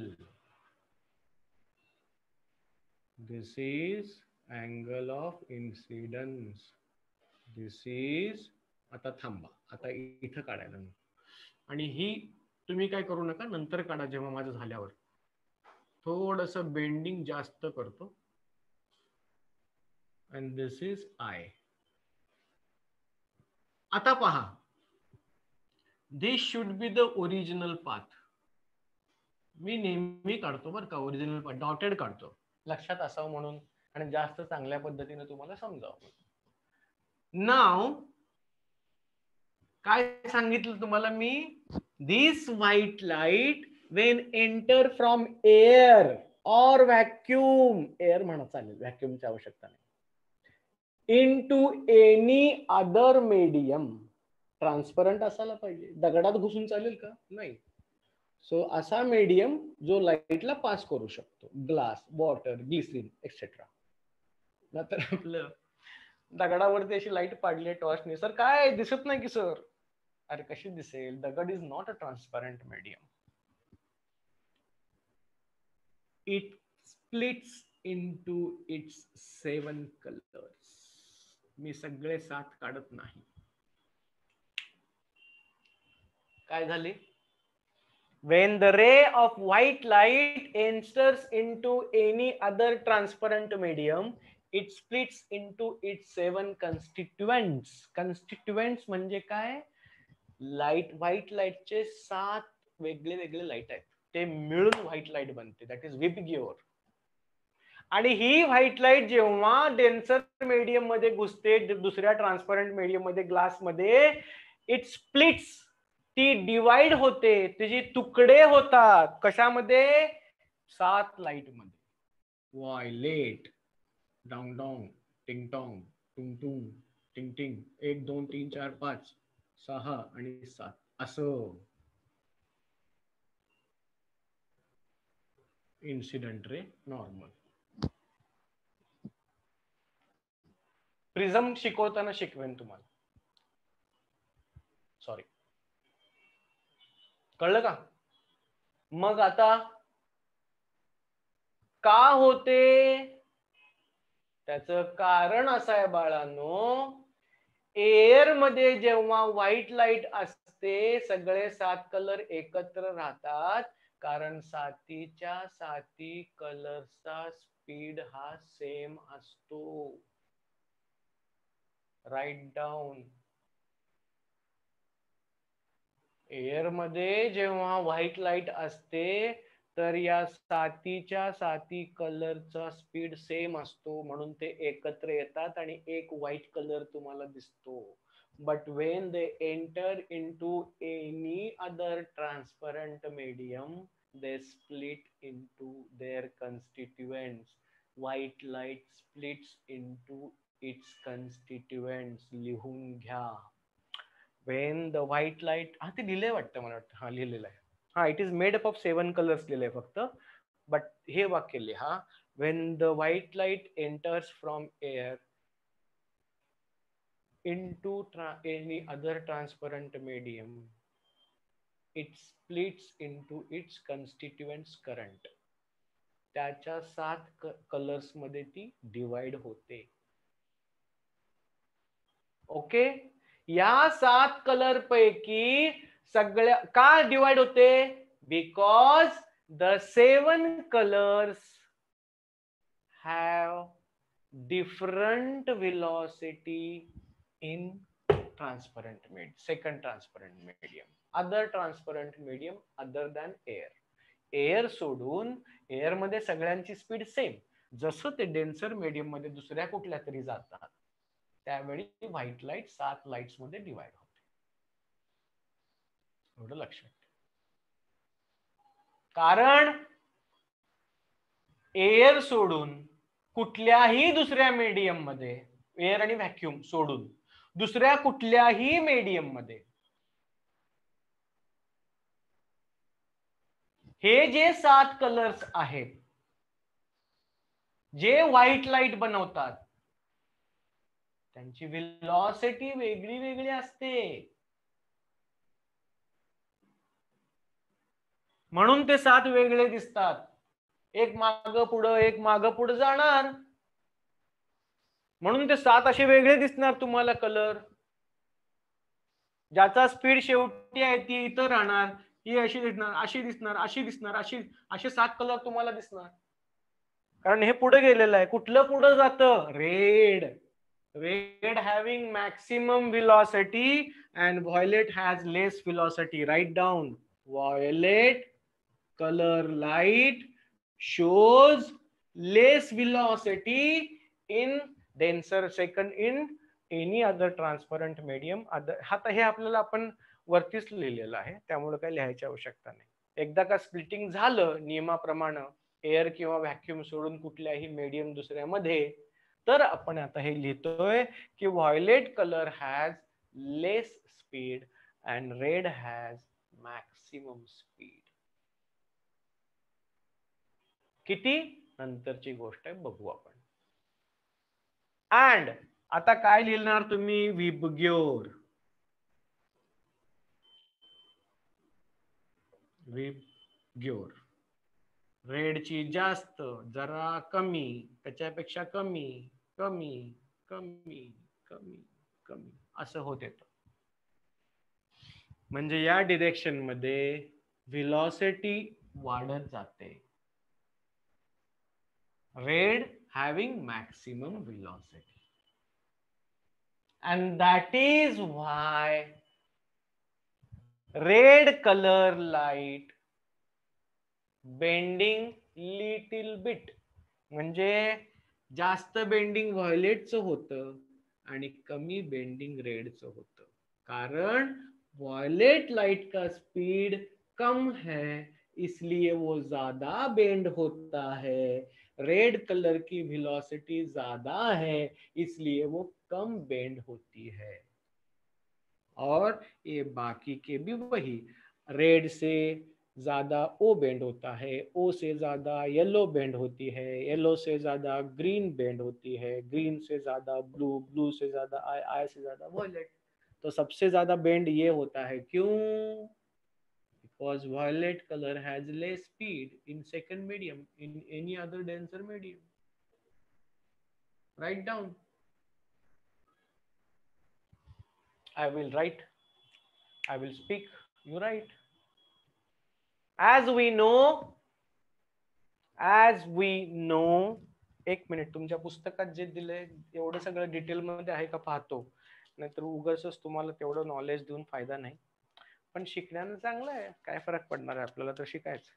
This is angle of incidence. This is, आता थांबा, आता इथं काढायला मी, आणि ही तुम्ही काय करू नका, नंतर काढा जेव्हा माझं झाल्यावर. थोडस बेंडिंग जास्त करतो. and this is I. आता पहा, this should be the original path. मी नेहमी काढतो बरं का ओरिजिनल पाथ, डॉटेड काढतो, लक्षात असावं म्हणून, आणि जास्त चांगल्या पद्धतीने तुम्हाला समजावं. नाव काय सांगितलं तुम्हाला मी? This white light when enter from air or vacuum, air म्हणा चालेल, व्हॅक्यूमची आवश्यकता नाही, into any other medium. Transparent असायला पाहिजे, दगडात घुसून चालेल का? नाही. सो असा मीडियम जो लाईटला पास करू शकतो, ग्लास, वॉटर, ग्लिसरीन एक्सेट्रा. नंतर आपलं दगडावरती अशी लाईट पाडली टॉर्चने, सर काय दिसत नाही की सर? अरे कशी दिसेल? दगड is not a transparent medium. It splits into its seven colours. मी सगळे सात काढत नाही. काय झाले? When the ray of white light enters into any other transparent medium, it splits into its seven constituents. Constituents म्हणजे काय? लाईट, व्हाईट लाईटचे सात वेगळे वेगळे लाईट आहेत, ते मिळून व्हाईट लाईट बनते. That is VIBGYOR. आणि ही व्हाईट लाईट जेव्हा डेन्सर मीडियम मध्ये घुसते, दुसऱ्या ट्रान्सपरंट मीडियम मध्ये, ग्लास मध्ये, इट स्प्लिट्स, ती डिवाइड होते, तिचे तुकडे होतात. कशामध्ये? सात लाईट मध्ये. व्हायलेट, डॉंग डॉंग, टिंग टॉंग, टुंग टुंग, टिंग टिंग, एक दोन तीन चार पाच सहा आणि सात, असं इन्सिडेंट रे नॉर्मल. प्रिझम शिकवताना शिकवेन तुम्हाला. सॉरी, कळलं का? मग आता का होते? त्याचं कारण असं आहे बाळांनो, एअर मध्ये जेव्हा व्हाईट लाईट असते, सगळे सात कलर एकत्र राहतात, कारण सातीच्या साती कलरचा स्पीड हा सेम असतो. Right down. एअर मध्ये जेव्हा व्हाईट लाईट असते, तर या सातीच्या साती कलरचा स्पीड सेम असतो, म्हणून ते एकत्र येतात आणि एक व्हाईट कलर तुम्हाला दिसतो. But when they enter into any other transparent medium, they split into their constituents. White light splits into its constituents. लिहून घ्या. When the white light, हा ते लिहिलंय वाटतं, मला वाटतं हा लिहिलेलं आहे. हा, it is made up of seven colours लिहिलंय फक्त, बट हे वाक्य लिहा. When the white light enters from air into any other transparent medium, it splits into its constituents current. त्याच्या सात कलर्स मध्ये ती डिवाइड होते. ओके. या सात कलर पैकी सगळ्या का डिवाइड होते? Because the seven colours have different velocity in transparent medium, second transparent medium, other transparent medium other than air. Air सोडून एअर मध्ये सगळ्यांची स्पीड सेम. जसं ते डेन्सर मीडियम मध्ये दुसऱ्या कुठल्या तरी जातात, त्यावेळी व्हाईट लाईट सात लाईट्स मध्ये डिवाइड होते. एवढं लक्षात. कारण एअर सोडून कुठल्याही दुसऱ्या मीडियम मध्ये, एअर आणि व्हॅक्यूम सोडून दुसऱ्या कुठल्याही मीडियम मध्ये, हे जे सात कलर्स आहेत, जे व्हाईट लाईट बनवतात, त्यांची वेलॉसिटी वेगळी वेगळी असते. म्हणून ते सात वेगळे दिसतात. एक माग पुढं, एक माग पुढं जाणार, म्हणून ते सात असे वेगळे दिसणार तुम्हाला कलर. ज्याचा स्पीड शेवटी आहे ती इथं राहणार, ही अशी दिसणार, अशी दिसणार, अशी दिसणार, अशी, असे सात कलर तुम्हाला दिसणार. कारण हे पुढे गेलेलं आहे. कुठलं पुढे जातं? Red. Red having maximum velocity and violet has less velocity. Write down. Violet color light shows less velocity in denser second in any other transparent medium. आता हे आपल्याला आपण वरतीच लिहिलेलं आहे, त्यामुळे काही लिहायची आवश्यकता नाही. एकदा का स्प्लिटिंग झालं नियमाप्रमाणे एअर किंवा व्हॅक्यूम सोडून कुठल्याही मीडियम दुसऱ्यामध्ये, तर आपण आता हे लिहितोय की violet colour has less speed and red has maximum speed. किती? नंतरची गोष्ट आहे, बघू आपण. अँड आता काय लिहिणार तुम्ही? विबग्योर. विग्योर. रेडची जास्त, जरा कमी, त्याच्यापेक्षा कमी, कमी, कमी, कमी, कमी असं होत येतं. म्हणजे या डिरेक्शन मध्ये व्हेलॉसिटी वाढत जाते. Red having maximum velocity. And that is why red color light bending little bit. म्हणजे जास्त बेंडिंग व्हायोलेटचं होतं आणि कमी बेंडिंग रेडचं होतं. कारण वायलेट लाइट का स्पीड कम है, इसलिए वो ज्यादा बेंड होता है. रेड कलर की वेलोसिटी ज्यादा है, इसलिए वो कम बेंड होती है. और ये बाकी के भी वही. रेड से ज्यादा ओ बेंड होता है, ओ से ज्यादा येलो बेंड होती है, येलो से ज्यादा ग्रीन बेंड होती है, ग्रीन से ज्यादा ब्लू, ब्लू से ज्यादा आई, आई से ज्यादा वायलेट. तो सबसे ज्यादा बेंड ये होता है. क्यों? Because violet color has less speed in second medium, in any other denser medium. Write down. I will write. I will speak. You write. As we know, as we know. एक मिनिट, तुमच्या पुस्तकात जे दिलंय एवढं सगळं डिटेल मध्ये आहे का पाहतो, नाहीतर उगाचच तुम्हाला तेवढं नॉलेज देऊन फायदा नाही. पण शिकण्यानं चांगलं आहे, काय फरक पडणार आहे आपल्याला तर शिकायचं.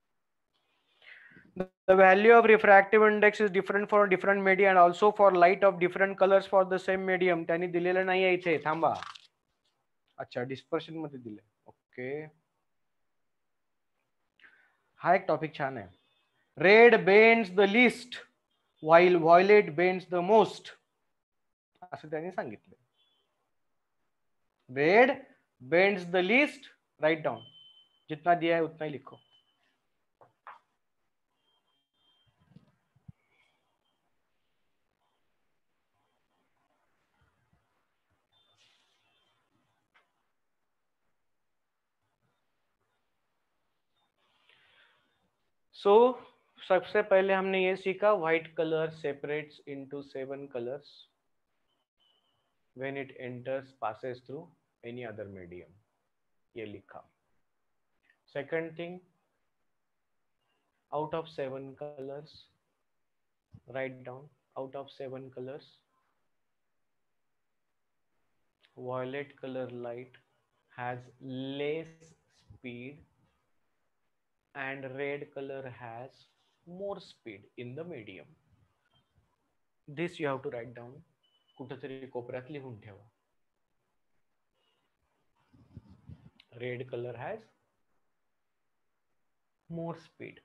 The value of refractive index is different for different media and also for light of different colors for the same medium. त्यांनी दिलेलं नाही आहे इथे, थांबा. अच्छा, डिस्पर्शन मध्ये दिले. ओके, हा एक टॉपिक छान आहे. Red bends the least while violet bends the most. असं त्यांनी सांगितलं. Red bends the least. Write down. जितना दिया है उतना ही लिखो. सो so, सबसे पहले हमने ये सीखा, white colour separates into seven colours when it enters passes through any other medium. ये लिखा. Second thing, out of seven colours, write down, out of seven colours violet color light has less speed and red color has more speed in the medium. This you have to write down. कुठेतरी कोपऱ्यात लिहून ठेवा. Red color has more speed.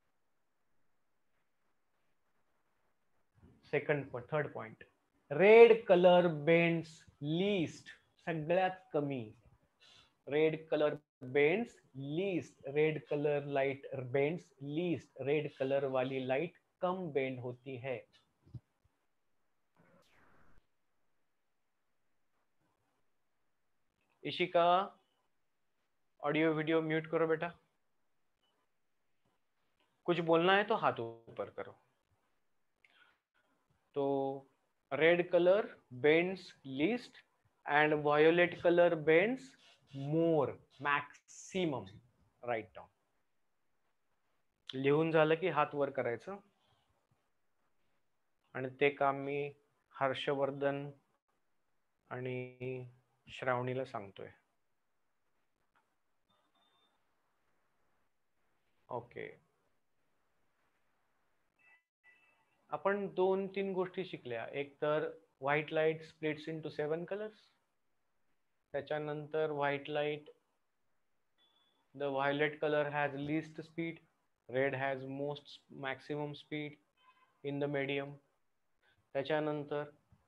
Second point, third point. Red color bends least. सगळ्यात कमी. Red color bends least. Red color light bends least. Red color वाली light कम bend होती है. इशिका, ऑडियो वीडियो म्यूट करो बेटा. कुछ बोलना है तो हाथ ऊपर करो. तो red colour bends least and violet color bends more, maximum. Write down. लिहून झालं की हात वर करायचं. आणि ते काम मी हर्षवर्धन आणि श्रावणीला सांगतोय. ओके, आपण दोन तीन गोष्टी शिकल्या. एक तर white light splits into seven colours. त्याच्यानंतर white light, the violet colour has least speed, red has most maximum speed in the medium. त्याच्यानंतर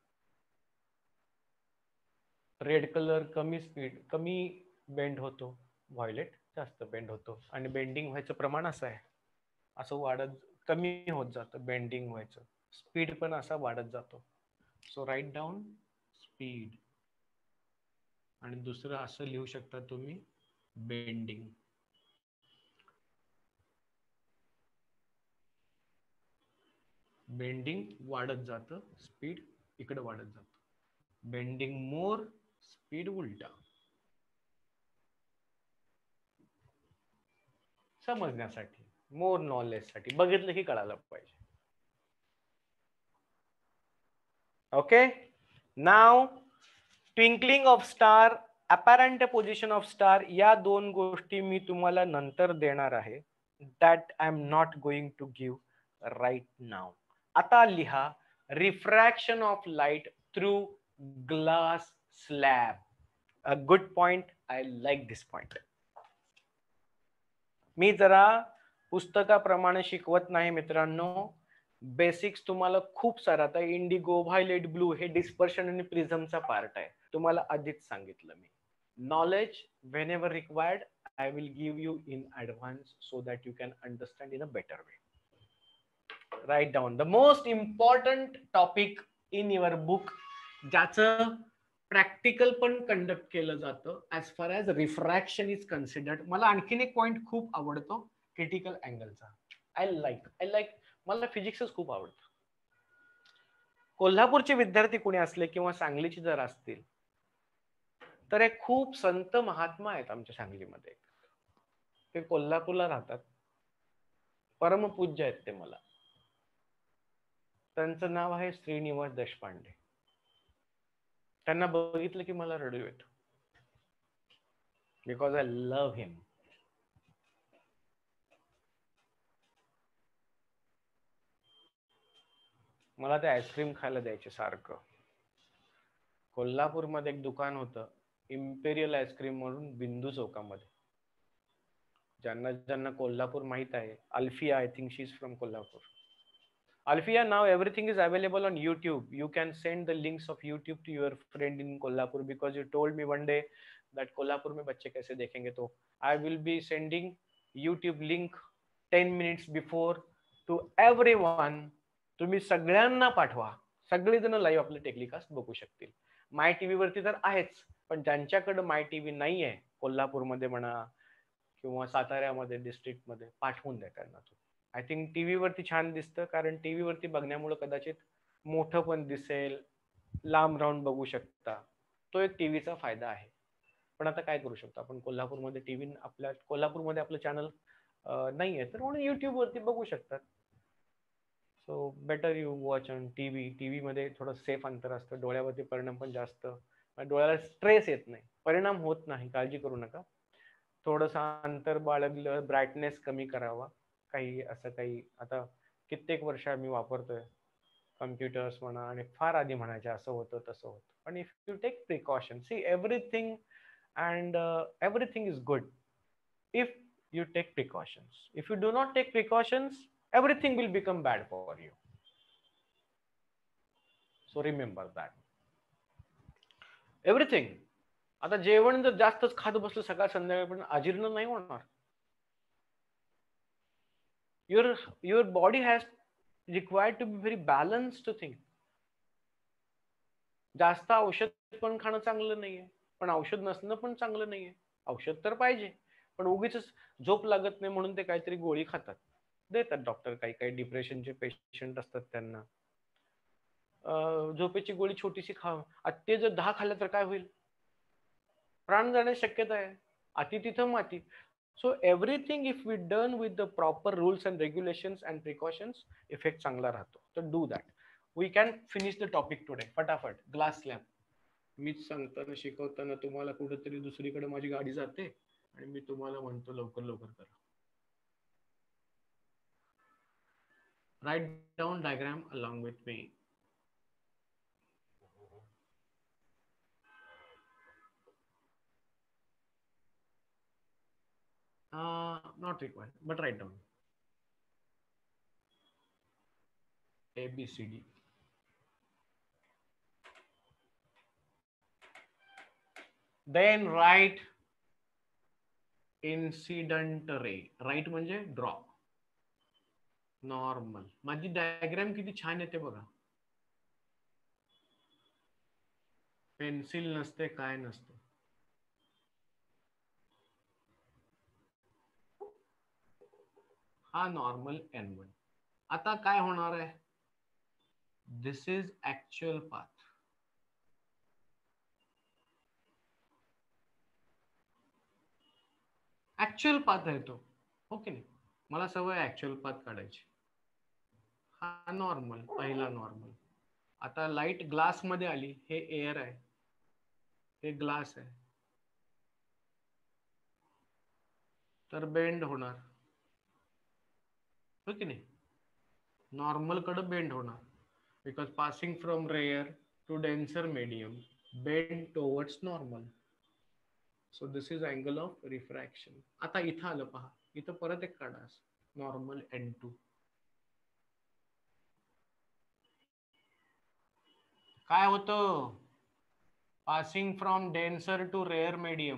रेड कलर कमी स्पीड, कमी बेंड होतो, व्हायलेट जास्त बेंड होतो. आणि बेंडिंग व्हायचं प्रमाण असं आहे, असं वाढत कमी होत जातं. बेंडिंग व्हायचं स्पीड पण असा वाढत जातो. So write down speed. आणि दुसरं असं लिहू शकता तुम्ही, बेंडिंग. बेंडिंग वाढत जातं, स्पीड इकडे वाढत जातं. बेंडिंग मोर, स्पीड उलटा. समजण्यासाठी, मोर नॉलेज साठी, बघितलं की कळायला पाहिजे. ओके. नाव twinkling of star, apparent position of star, या दोन गोष्टी मी तुम्हाला नंतर देणार आहे. That I am not going to give right now. आता लिहा refraction of light through glass slab. A good point, I like this point. मी जरा पुस्तकाप्रमाणे शिकवत नाही मित्रांनो. बेसिक्स तुम्हाला खूप सारा, आता इंडिगो, व्हायलेट ब्लू हे डिस्पर्शन आणि प्रिझमचा पार्ट आहे, तुम्हाला आधीच सांगितलं मी. Knowledge whenever required I will give you in advance so that you can understand in a better way. Write down the most important topic in your book, ज्याचं प्रॅक्टिकल पण कंडक्ट केलं जातं ऍज फार ॲज रिफ्रॅक्शन इज कन्सिडर्ड. मला आणखीन एक पॉइंट खूप आवडतो, क्रिटिकल अँगलचा. आय लाईक आय लाईक मला फिजिक्सच खूप आवडतं. कोल्हापूरचे विद्यार्थी कोणी असले किंवा सांगलीचे जर असतील तर एक खूप संत महात्मा आहेत आमच्या सांगलीमध्ये. ते कोल्हापूरला राहतात, परमपूज्य आहेत ते मला. त्यांचं नाव आहे श्रीनिवास देशपांडे. त्यांना बघितलं की मला रडू येतं, बिकॉज आय लव्ह हिम. मला ते आईस्क्रीम खायला द्यायचे सारखं. कोल्हापूरमध्ये एक दुकान होतं इम्पेरियल आईस्क्रीम म्हणून, बिंदू चौकामध्ये. ज्यांना ज्यांना कोल्हापूर माहित आहे, Alfia, I think she is from Kolhapur. Alfia, now everything is available on YouTube. You can send the links of YouTube to your friend in Kolhapur, because you told me one day that Kolhapur में बच्चे कैसे देखेंगे. तो I will be sending YouTube link ten minutes before to everyone. तुम्ही सगळ्यांना पाठवा, सगळेजण लाईव्ह आपलं टेक्निकास्ट बघू शकतील. माय टीव्ही वरती तर आहेच, पण ज्यांच्याकडे माय टीव्ही नाही आहे कोल्हापूरमध्ये म्हणा किंवा साताऱ्यामध्ये डिस्ट्रिक्टमध्ये, पाठवून द्या त्यांना. तो आय थिंक टीव्ही वरती छान दिसतं, कारण टीव्ही वरती बघण्यामुळे कदाचित मोठं पण दिसेल, लांब राहून बघू शकता. तो एक टीव्हीचा फायदा आहे. पण आता काय करू शकतो आपण, कोल्हापूरमध्ये टीव्ही, आपल्या कोल्हापूरमध्ये आपलं चॅनल नाही आहे, तर म्हणून युट्यूब वरती बघू शकतात. So better you watch on TV. TV मध्ये थोडं सेफ अंतर असतं, डोळ्यावरती परिणाम पण जास्त, डोळ्याला स्ट्रेस येत नाही, परिणाम होत नाही, काळजी करू नका. थोडंसं अंतर बाळगलं, ब्राईटनेस कमी करावा, काही असं काही. आता कित्येक वर्ष मी वापरतोय कम्प्युटर्स म्हणा, आणि फार आधी म्हणायचे असं होतं तसं होतं. पण if you take precaution, see everything and everything is good if you take precautions. If you do not take precautions, everything will become bad for you. So remember that. Everything. आता जेवण जर जास्तच खात बसलं सकाळ संध्याकाळी, पण अजीर्ण नाही होणार. Your your body has required to be very balanced thing. जास्त औषध पण खाणं चांगलं नाहीये, पण औषध नसणं पण चांगलं नाहीये. औषध तर पाहिजे, पण उगीच झोप लागत नाही म्हणून ते काहीतरी गोळी खातात, देतात डॉक्टर. काही काही डिप्रेशनचे पेशंट असतात त्यांना झोपेची गोळी छोटीशी खा. ते जर दहा खाल्लं तर काय होईल, प्राण जाण्याची शक्यता आहे. अति तिथं माती. So everything if we done with the proper rules and regulations and precautions, effect चांगला राहतो. So do that. We can finish the topic today. फटाफट. Glass slab. मीच सांगताना शिकवताना तुम्हाला कुठेतरी दुसरीकडे माझी गाडी जाते आणि मी तुम्हाला म्हणतो लवकर लवकर करा. Write down diagram along with me. Uh, not required, but write down. A, B, C, D. Then write incident ray. Right म्हणजे draw. Normal. माझी डायग्राम किती छान येते बघा. पेन्सिल नसते, काय नसते. हा नॉर्मल एन वन. आता काय होणार आहे, this is actual path. Actual path आहे तो, हो की नाही? मला सवय ऍक्च्युअल पाथ काढायची. हा नॉर्मल, पहिला नॉर्मल. आता लाईट ग्लास मध्ये आली, हे एअर आहे, हे ग्लास आहे, तर बेंड होणार, हो की नाही? नॉर्मल कडे बेंड होणार, because passing from rare to denser medium bend towards normal. So this is angle of refraction. आता इथं आलं पहा, इथं परत एक काढा, नॉर्मल एन टू. काय होतं? Passing from denser to rare medium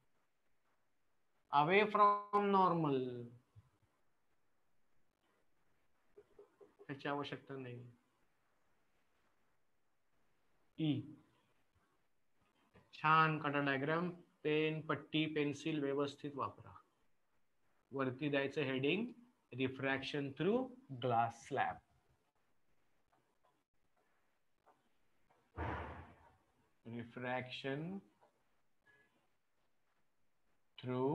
away from normal. त्याची आवश्यकता नाही. ई छान काढा डायग्राम. पेन, पट्टी, पेन्सिल व्यवस्थित वापरा. वरती द्यायचं heading refraction through glass slab. Refraction through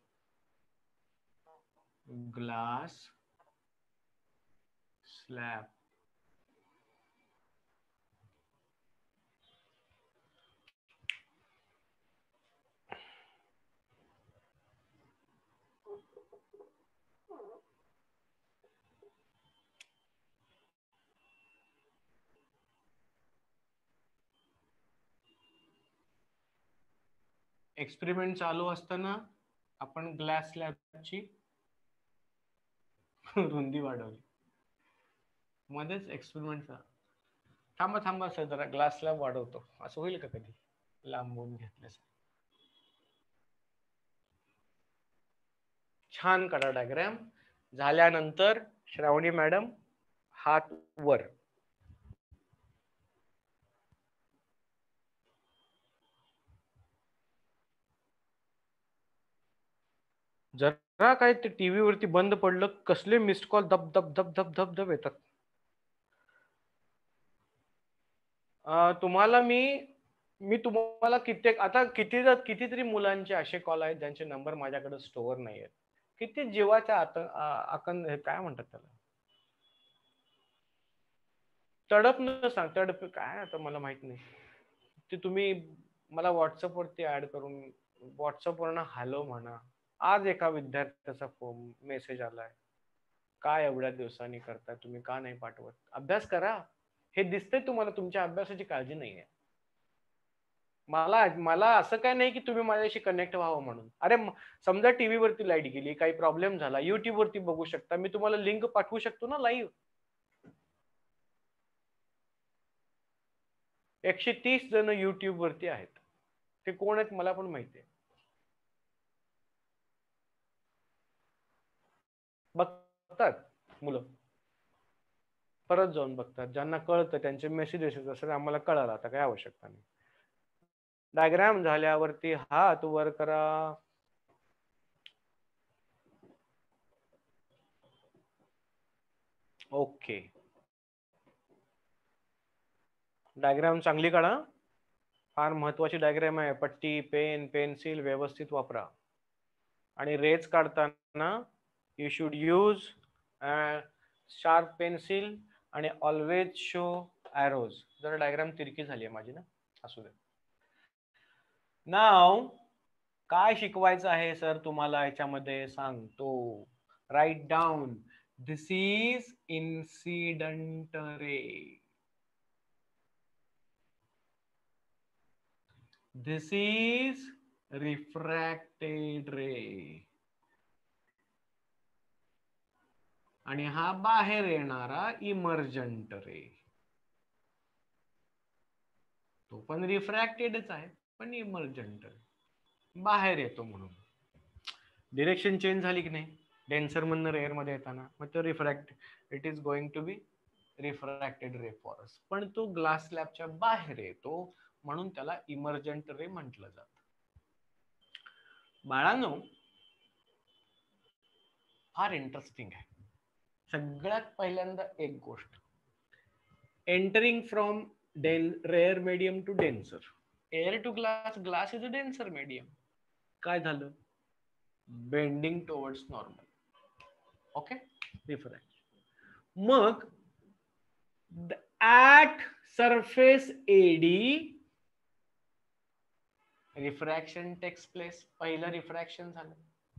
glass slab. Experiment चालू असताना आपण ग्लास स्लॅबची रुंदी वाढवली. मध्येच एक्सपेरिमेंट. थांबा थांबा सर, जरा ग्लास स्लॅब वाढवतो. असं होईल का कधी लांबून घेतल्यास? छान काढा डायग्राम. झाल्यानंतर श्रावणी मॅडम हात वर. जरा काय ते टीव्ही वरती बंद पडलं, कसले मिस्ड कॉल धब धब धब धब धब धब येतात. तुम्हाला मी मी तुम्हाला कित्येक आता किती कितीतरी मुलांचे असे कॉल आहेत ज्यांचे नंबर माझ्याकडे स्टोअर नाही आहेत. किती जीवाच्या आत आकंद, काय म्हणतात त्याला, तडप न सांग, तडप काय आता मला माहित नाही. ते तुम्ही मला व्हॉट्सअप वरती ऍड करून व्हॉट्सअप वरनं हॅलो म्हणा. आज एका विद्यार्थ्याचा फोन मेसेज आलाय, काय एवढ्या दिवसांनी करताय तुम्ही, का नाही पाठवत? अभ्यास करा. हे दिसतंय तुम्हाला तुमच्या अभ्यासाची काळजी नाहीये. मला मला असं काय नाही की तुम्ही माझ्याशी कनेक्ट व्हावं म्हणून. अरे समजा टीव्ही वरती लाईट गेली, काही प्रॉब्लेम झाला, युट्यूब वरती बघू शकता, मी तुम्हाला लिंक पाठवू शकतो ना लाईव्ह. एकशे तीस जण युट्यूब वरती आहेत. ते कोण आहेत मला पण माहिती आहे. बघतात मुलं, परत जाऊन बघतात. ज्यांना कळतं त्यांचे मेसेजेस येतात, असं आम्हाला कळालं, आता काय आवश्यकता नाही. डायग्राम झाल्यावरती हात वर करा. ओके, डायग्राम चांगली काढा. फार महत्वाची डायग्राम आहे. पट्टी, पेन, पेन्सिल व्यवस्थित वापरा. आणि रेज काढताना you should use sharp pencil आणि ऑलवेज शो एरोज. जर डायग्राम तिरकी झाली आहे माझी ना, असू दे. नाव काय शिकवायचं आहे सर तुम्हाला याच्यामध्ये सांगतो. Write down. This is incident ray. This is refracted ray. आणि हा बाहेर येणारा इमर्जंट रे. तो पण रिफ्रॅक्टेडच आहे, पण इमर्जंट बाहेर येतो म्हणून. डिरेक्शन चेंज झाली की नाही डेन्सर मधनं रेअर मध्ये येताना, मग तो refract, it is going to be refracted ray for us. पण तो ग्लास स्लॅबच्या बाहेर येतो म्हणून त्याला इमर्जंट रे म्हटलं जातं. बाळांनो, फार इंटरेस्टिंग आहे. सगळ्यात पहिल्यांदा एक गोष्ट, entering from den rare medium to denser. Air to glass, glass is a denser medium. काय झालं? Bending towards normal. Okay, different. मग at surface A D refraction takes place. पहिला refraction झालं.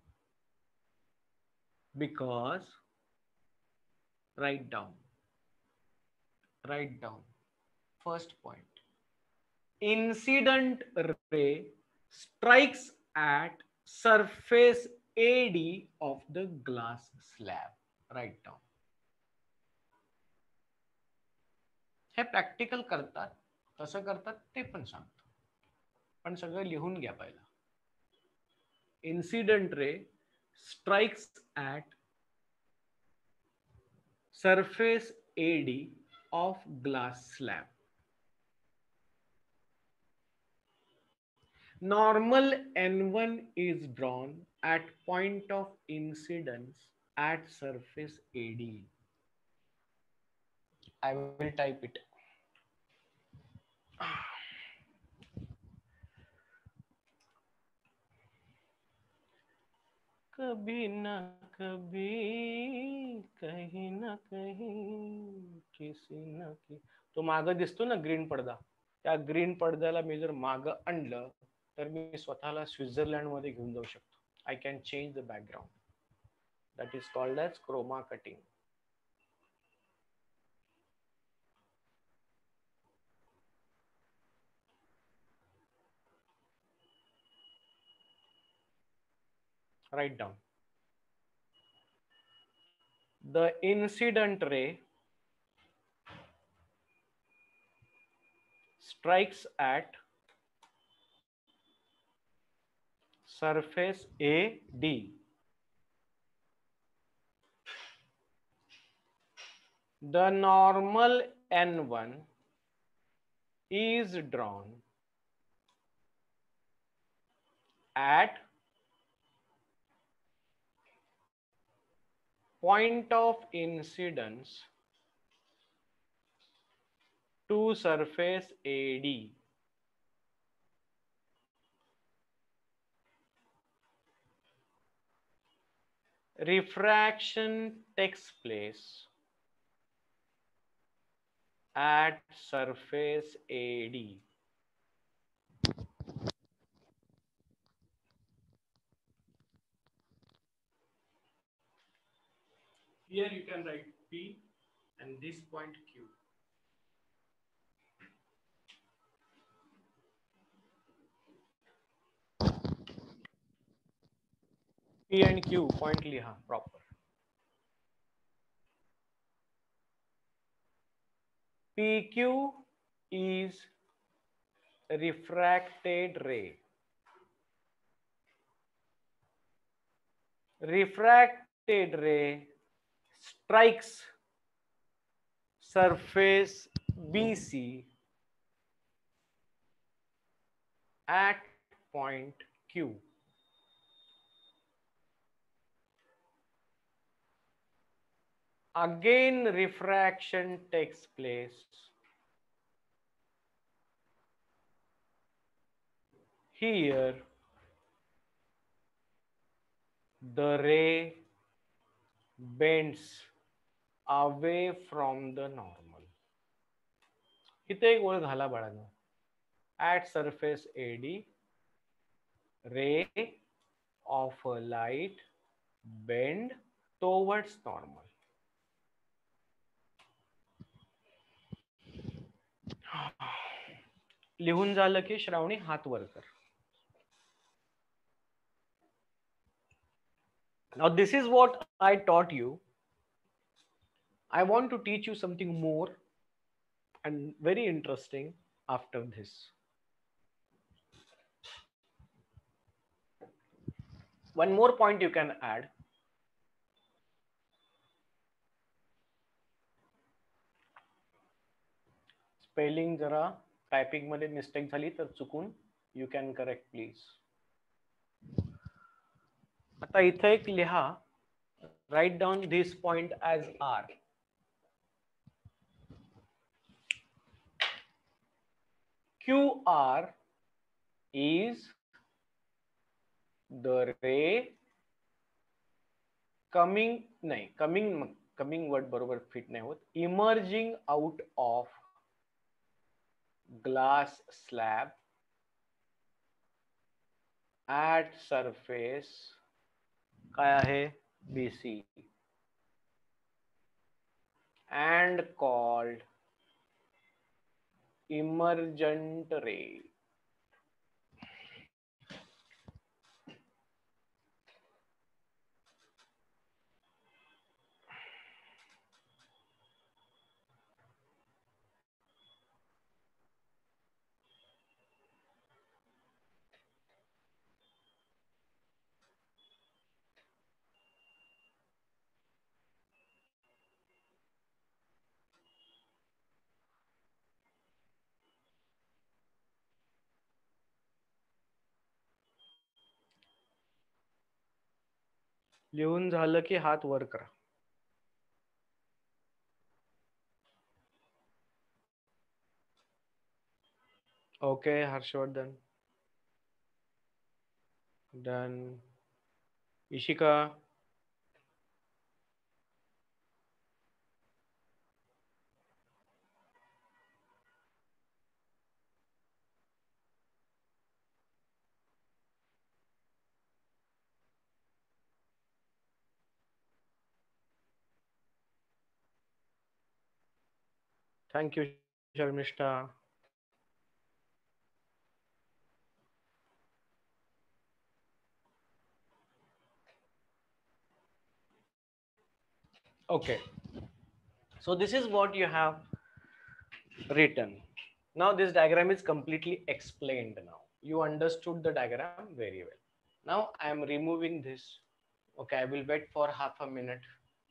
Because write down. Write down. First point. Incident ray strikes at surface A D of the glass slab. Write down. हे प्रॅक्टिकल करतात, कसं करतात ते पण सांगतो, पण सगळं लिहून घ्या पहिला. Incident ray strikes at surface A D of glass slab. Normal N one is drawn at point of incidence at surface A D. I will type it. कभी ना कभी कहीं ना कहीं किसी ना की तो मागं दिसतो ना ग्रीन पडदा, त्या ग्रीन पडद्याला मी जर मागं आणलं तर मी स्वतःला स्वित्झर्लंड मध्ये घेऊन जाऊ शकतो. I can change the background. That is called as chroma cutting. Write down. The incident ray strikes at surface A D. The normal N one is drawn at point of incidence to surface A D. Refraction takes place at surface A D. Here you can write P and this point Q. P and Q point liha proper. P Q is refracted ray. Refracted ray strikes surface B C at point Q. Again refraction takes place here. The ray bends away from the normal. इथे एक ओळ घाला बाळांनो. At surface A D, ray of a light bend towards normal. लिहून झालं की श्रावणी हात वर कर. Now this is what I taught you. I want to teach you something more and very interesting after this. One more point you can add. Spelling जरा typing मध्ये mistake झाली तर चुकून you can correct please. आता इथे एक लिहा. Write down this point as R. Q R is the ray coming नाही coming coming word बरोबर फिट नाही होत, emerging out of glass slab at surface काय आहे B C and called emergent ray. लिहून झालं की हात वर करा. Okay Harshvardhan done. Ishika thank you Sharmishtha. Okay, so this is what you have written. Now this diagram is completely explained. Now you understood the diagram very well. Now I am removing this. Okay, I will wait for half a minute.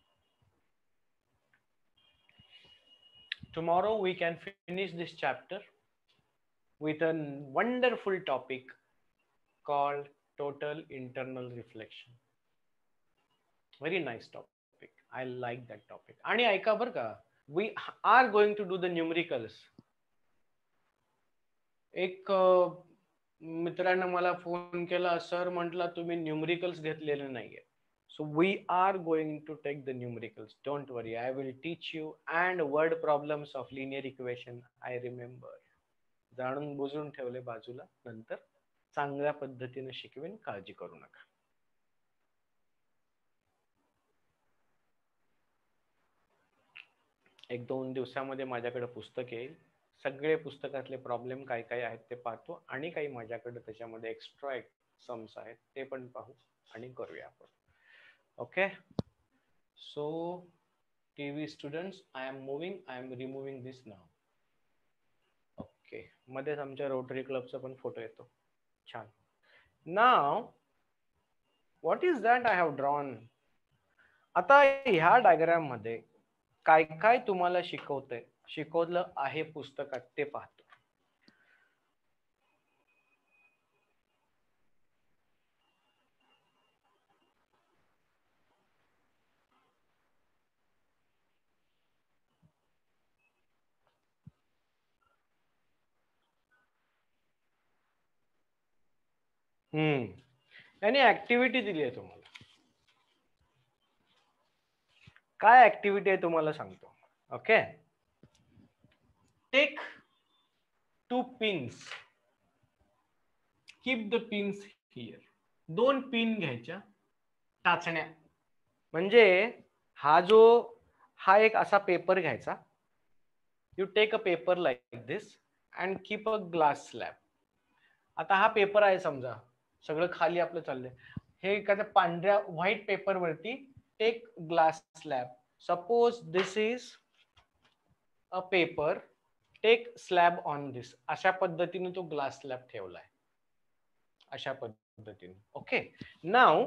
Tomorrow we can finish this chapter with a wonderful topic called total internal reflection. Very nice topic. I like that topic. आणि ऐका बरं का, we are going to do the numericals. एक मित्राने मला फोन केला, सर म्हटला तुम्ही न्यूमरिकल्स घेतलेले नाहीये. So we are going to take the numericals. Don't worry, I will teach you. And word problems of linear equation I remember. जाणून बुजून ठेवले बाजूला, नंतर चांगल्या पद्धतीने शिकवेन, काळजी करू नका. एक दोन दिवसामध्ये माझ्याकडे पुस्तक येईल. सगळे पुस्तकातले प्रॉब्लेम काय काय आहेत ते पाहतो आणि काही माझ्याकडे त्याच्यामध्ये एक्स्ट्रा सम्स आहेत ते पण पाहू आणि करूया आपण. Okay, so TV students, I am moving, I am removing this now. Okay, मध्येच आमच्या रोटरी क्लबचा पण फोटो येतो. छान. Now what is that I have drawn. आता ह्या डायग्राम मध्ये काय काय तुम्हाला शिकवतंय, शिकवलं आहे पुस्तकात ते पाहतो. हम्म यानी ऍक्टिव्हिटी दिली आहे तुम्हाला. काय ऍक्टिव्हिटी आहे तुम्हाला सांगतो. Okay, take two pins, keep the pins here. दोन पिन घ्यायच्या, टाचण्या. म्हणजे हा जो हा एक असा पेपर घ्यायचा. You take a paper like this and keep a glass slab. आता हा पेपर आहे समजा, सगळं खाली आपलं चाललंय. हे एखाद्या पांढऱ्या व्हाईट पेपर वरती take glass slab. Suppose this is a paper, take slab on this. अशा पद्धतीने तो ग्लास स्लॅब ठेवलाय, अशा पद्धतीने. ओके, नाव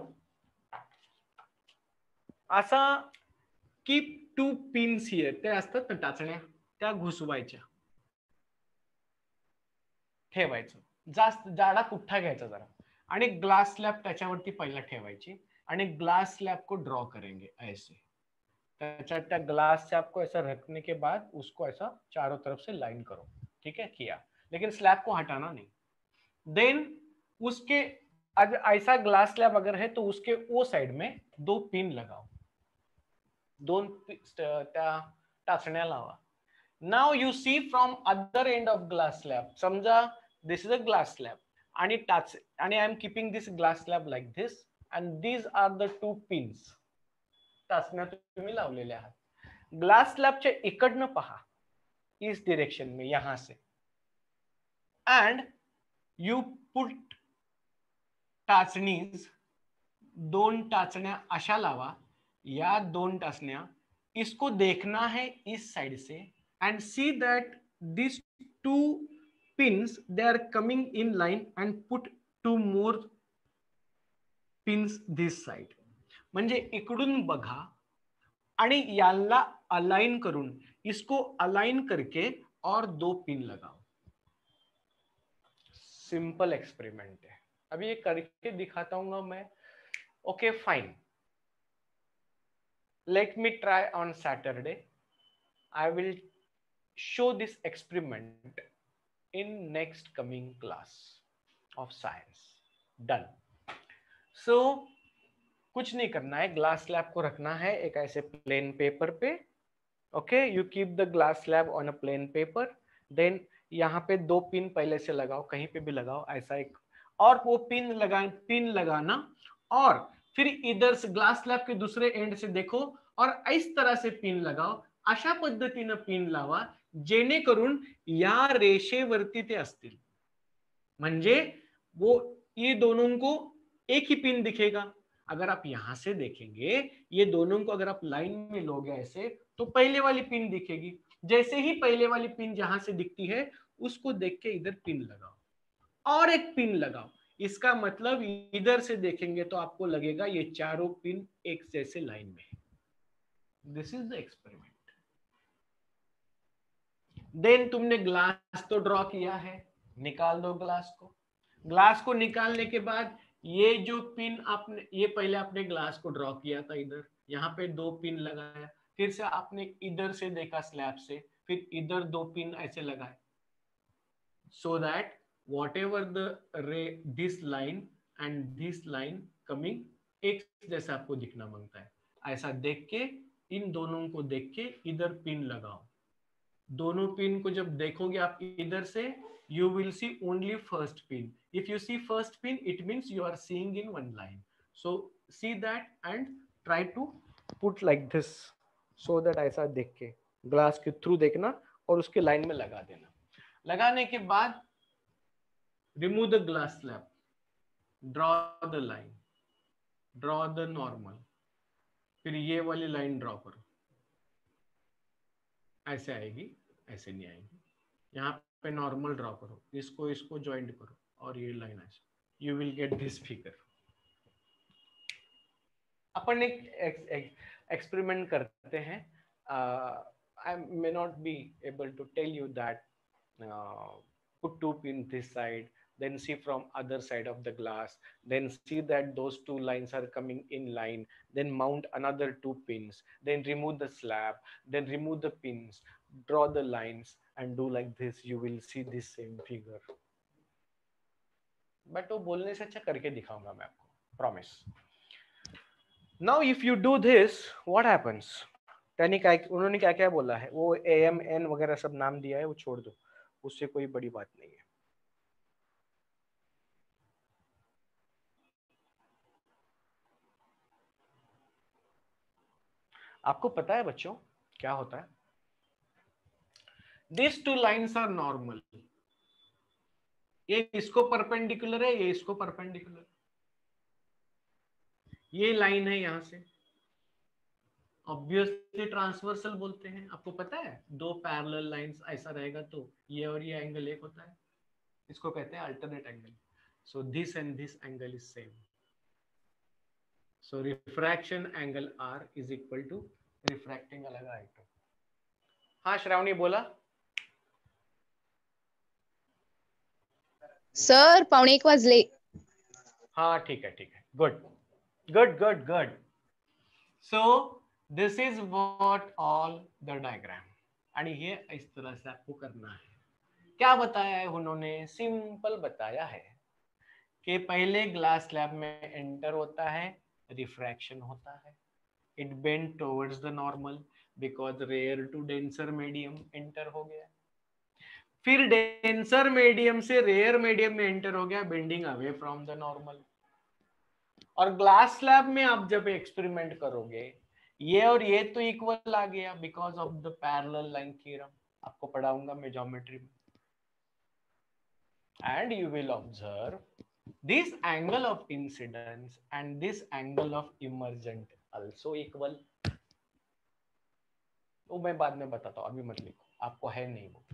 असा कीप टू पिन्स हियर, ते असतात ना टाचण्या, त्या घुसवायच्या, ठेवायचं. जास्त जाडा पुठ्ठा घ्यायचा जरा आणि ग्लास स्लॅब त्याच्यावरती पहिला ठेवायची आणि ग्लास स्लैब को ड्रॉ करेंगे ऐसे. त्या ग्लास स्लैब को ऐसा रखने के बाद उसको ऐसा चारों तरफ से लाइन करो. ठीक है, किया. लेकिन स्लैब को हटाना नहीं। देन उसके अगर ऐसा ग्लास स्लैब अगर है तो उसके वो साइड में दो पिन लगाओ, दोन त्या टाचण्या लावा। Now you see from other end of glass slab, समजा this is a glass slab आणि टाच आणि I am keeping this glass slab like this and these are the two pins, टाचण्या तुम्ही लावलेल्या आहात। ग्लास स्लॅबच्या इकडनं पहा, इस डायरेक्शन में यहां से, एंड यू पुट टाचणीज, दोन टाचण्या अशा लावा, या दोन टाचण्या इसको देखना है इस साइड से and see that these two pins they are coming in line and put two more pins this side, म्हणजे इकडून बघा आणि याला अलाइन करून इसको अलाइन करके और दो पिन लगाओ। सिंपल एक्सपेरिमेंट है, अभी ये करके दिखाता हूँ मैं। Okay fine, let me try on Saturday, I will show this experiment in next coming class of science. Done. So कुछ नहीं करना है, ग्लास स्लैब को रखना है एक ऐसे प्लेन पेपर पे। Okay, you keep the glass slab on a plain paper, then यहाँ पे दो पिन पहले से लगाओ, कहीं पे भी लगाओ ऐसा एक, और वो पिन लगा पिन लगाना, और फिर इधर से ग्लास स्लॅब के दुसरे एंड से देखो और इस तरह से पिन लगाओ, अशा पद्धतीनं पिन लावा जेणेकरून या रेषेवरती ते असतील, म्हणजे वो ये दोनों को एक ही पिन दिखेगा। अगर आप यहां से देखेंगे ये दोनों को अगर आप लाइन में लोगे ऐसे तो पहले वाली पिन दिखेगी, जैसे ही पहले वाली पिन जहां से दिखती है उसको देख के इधर पिन लगाओ और एक पिन लगाओ, इसका मतलब इधर से देखेंगे तो आपको लगेगा ये चारों पिन एक जैसे लाइन में है। This is the experiment. Then तुमने ग्लास तो ड्रॉ किया है, निकाल दो ग्लास को। ग्लास को निकालने के बाद ये जो पिन आपने, ये पहले आपने ग्लास को ड्रॉ किया था इधर, यहाँ पे दो पिन लगाया, फिर से आपने इधर से देखा स्लैब से, फिर इधर दो पिन ऐसे लगाए, so that whatever the ray this line and this line coming एक जैसा आपको दिखना मांगता है। ऐसा देख के इन दोनों को देख के इधर पिन लगाओ। दोनों पिन को जब देखोगे आप इधर से, you will see only first pin. If you see first pin, it means you are seeing in one line. So see that and try to put like this, so that ऐसा देख के ग्लास के थ्रू देखना और उसके लाइन में लगा देना। लगाने के बाद remove the glass slab, draw the line, draw the normal, फिर ये वाली लाइन ड्रॉ करो, ऐसे आएगी, ऐसे नहीं आएगी। यहाँ पे नॉर्मल ड्रॉ करो, इसको इसको ज्वाइंट करो और ये लाइन ऐसे, you will get this figure. अपन एक एक्सपेरिमेंट करते हैं। I may not be able to tell you that put two pin this side, then see from other side of the glass, then see that those two lines are coming in line, then mount another two pins, then remove the slab, then remove the pins, draw the lines and do like this, you will see this same figure. but वो बोलने से अच्छा करके दिखाऊंगा मैं आपको, promise. Now if you do this, what happens? त्यानी क्या, उन्होंने क्या क्या बोला है, वो ए एम एन वगैरह सब नाम दिया है, वो छोड़ दो, उससे कोई बड़ी बात नहीं है। आपको पता है बच्चों क्या होता है? These two lines are normal. ये इसको परपेंडिकुलर है, ये इसको परपेंडिकुलर, ये लाइन है यहां से, ऑब्वियसली ट्रांसवर्सल बोलते हैं। आपको पता है दो पैरेलल लाइंस ऐसा रहेगा तो ये और ये एंगल एक होता है, इसको कहते हैं alternate angle. So this and this angle is same, so refraction angle are is equal to refracting अलग आइटम। हाँ श्रावणी बोला। सर पावणे एक वाजले। हाँ ठीक है ठीक है, good good good good. So this is what all the diagram, आणि हे इस तरह से आपको करना है। क्या बताया है उन्होंने? सिंपल बताया है कि पहले ग्लास स्लैब में एंटर होता है, रिफ्रैक्शन होता है, it bend towards the normal because rare to denser medium enter हो गया, फिर डेंसर मीडियम से रेयर मीडियम में एंटर हो गया, bending away from the normal. और ग्लास स्लैब में आप जब एक्सपेरिमेंट करोगे, ये और ये तो इक्वल आ गया because of the parallel line theorem, आपको पढ़ाऊंगा मैं ज्योमेट्री में। And you will observe this angle of incidence and this angle of emergent also equal। वो मैं बाद में बताता हूँ, अभी मत लिखो, आपको है नहीं वो।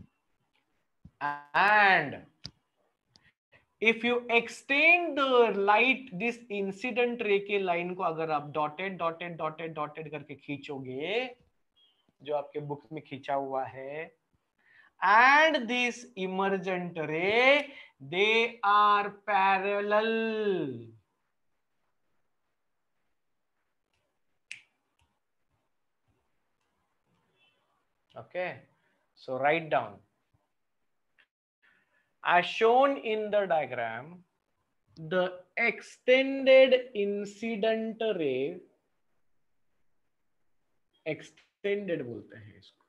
And if you extend the light, this incident ray के लाइन को अगर आप डॉटेड डॉटेड डॉटेड डॉटेड करके खींचोगे, जो आपके बुक में खींचा हुआ है, and this emergent ray, they are parallel। Okay, so write down, as shown in the diagram, the extended incident ray, extended बोलते हैं इसको,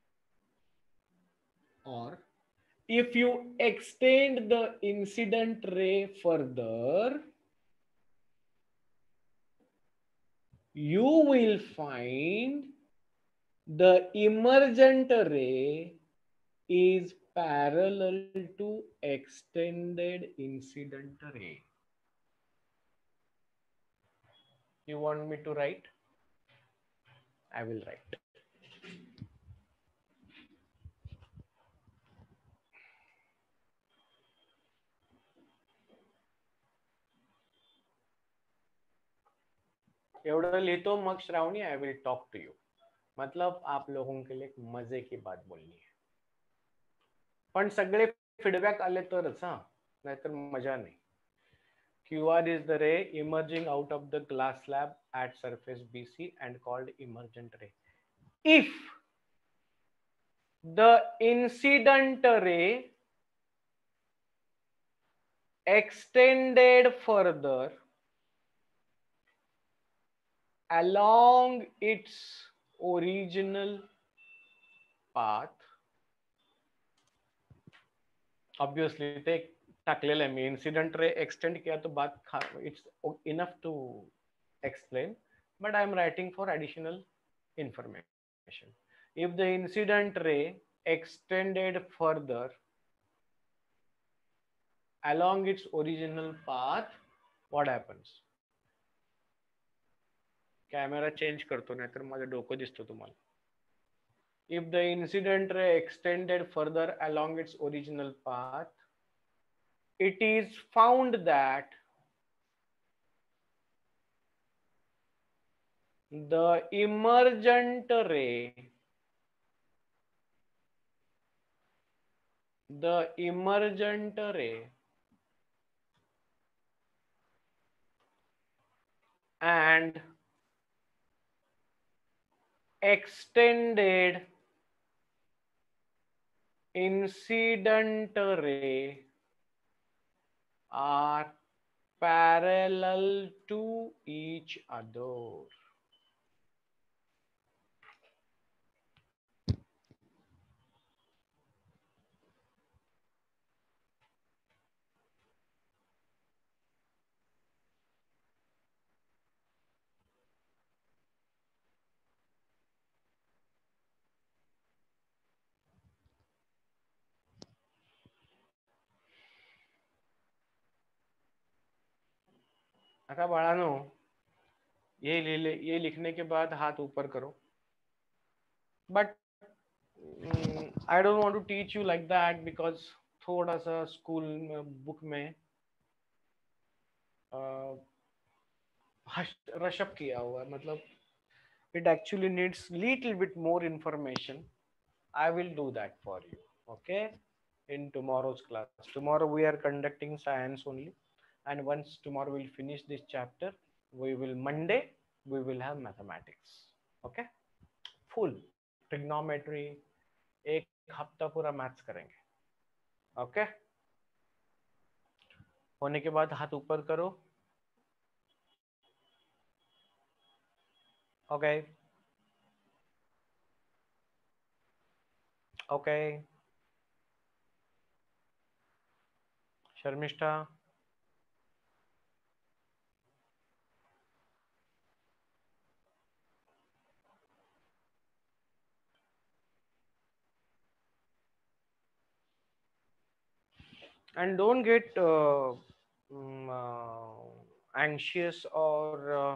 और if you extend the incident ray further, you will find the emergent ray is parallel to extended incident ray। You want me to write? I will write। एवढं लिहितो मग श्रावणी, I will talk to you। मतलब आप लोगों के लिए एक मजे की बात बोलनी है, पण सगळे फीडबॅक आले तरच, हा, नाहीतर मजा नाही। Q R is the ray emerging out of the glass slab at surface B C and called emergent ray। If the incident ray extended further along its original path, obviously ते टाकलेलं आहे मी, incident ray extend किया तो बात, it's enough to explain, but I am writing for additional information। If the incident ray extended further along its original path, what happens? Camera change करतो, नाहीतर माझं डोकं दिसतो तुम्हाला। If the incident ray extended further along its original path, it is found that the emergent ray, the emergent ray and extended incident ray are parallel to each other। आता बाळानो, ये ले, ये लिखने के बाद हाथ ऊपर करो, but I don't want to teach you like that because थोड़ा सा स्कूल बुक में रशअप किया हुआ है, मतलब it actually needs little bit more information। I will do that for you, okay, in tomorrow's class। Tomorrow we are conducting science only, and once tomorrow we'll finish this chapter, we will Monday we will have mathematics, okay, full trigonometry, एक हफ्ता पूरा मैथ्स करेंगे। ओके, होने के बाद हाथ ऊपर करो। Okay okay Sharmishtha, and don't get uh, um, uh, anxious or uh,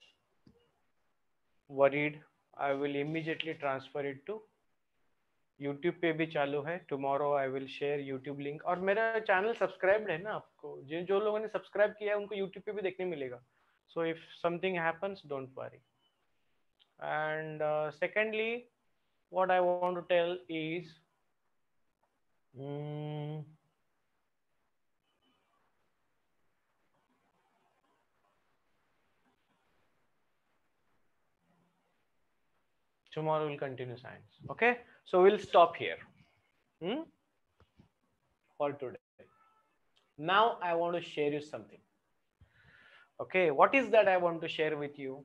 worried. I will immediately transfer it to YouTube पे भी चालू है। Tomorrow I will share YouTube link, और मेरा चैनल सब्सक्राइब्ड है ना, आपको जो जो लोगों ने सब्सक्राइब किया है उनको यूट्यूब पे भी देखने मिलेगा। So if something happens don't worry. And secondly what I want to tell is tomorrow we'll continue science. Okay, so we'll stop here hmm? for today. Now I want to share you something. Okay, what is that I want to share with you?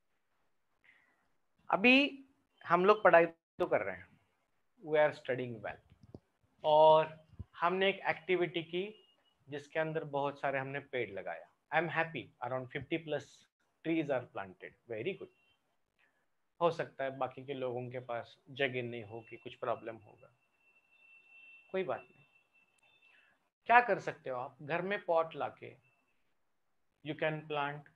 अभी हम लोग पढ़ाई तो कर रहे हैं, we are studying well, और हमने एक एक्टिविटी की जिसके अंदर बहुत सारे हमने पेड़ लगाया। I am happy, around fifty plus trees are planted, very good. हो सकता है बाकी के लोगों के पास जगह नहीं होगी, कुछ प्रॉब्लम होगा, कोई बात नहीं। क्या कर सकते हो आप, घर में पॉट लाके यू कैन प्लांट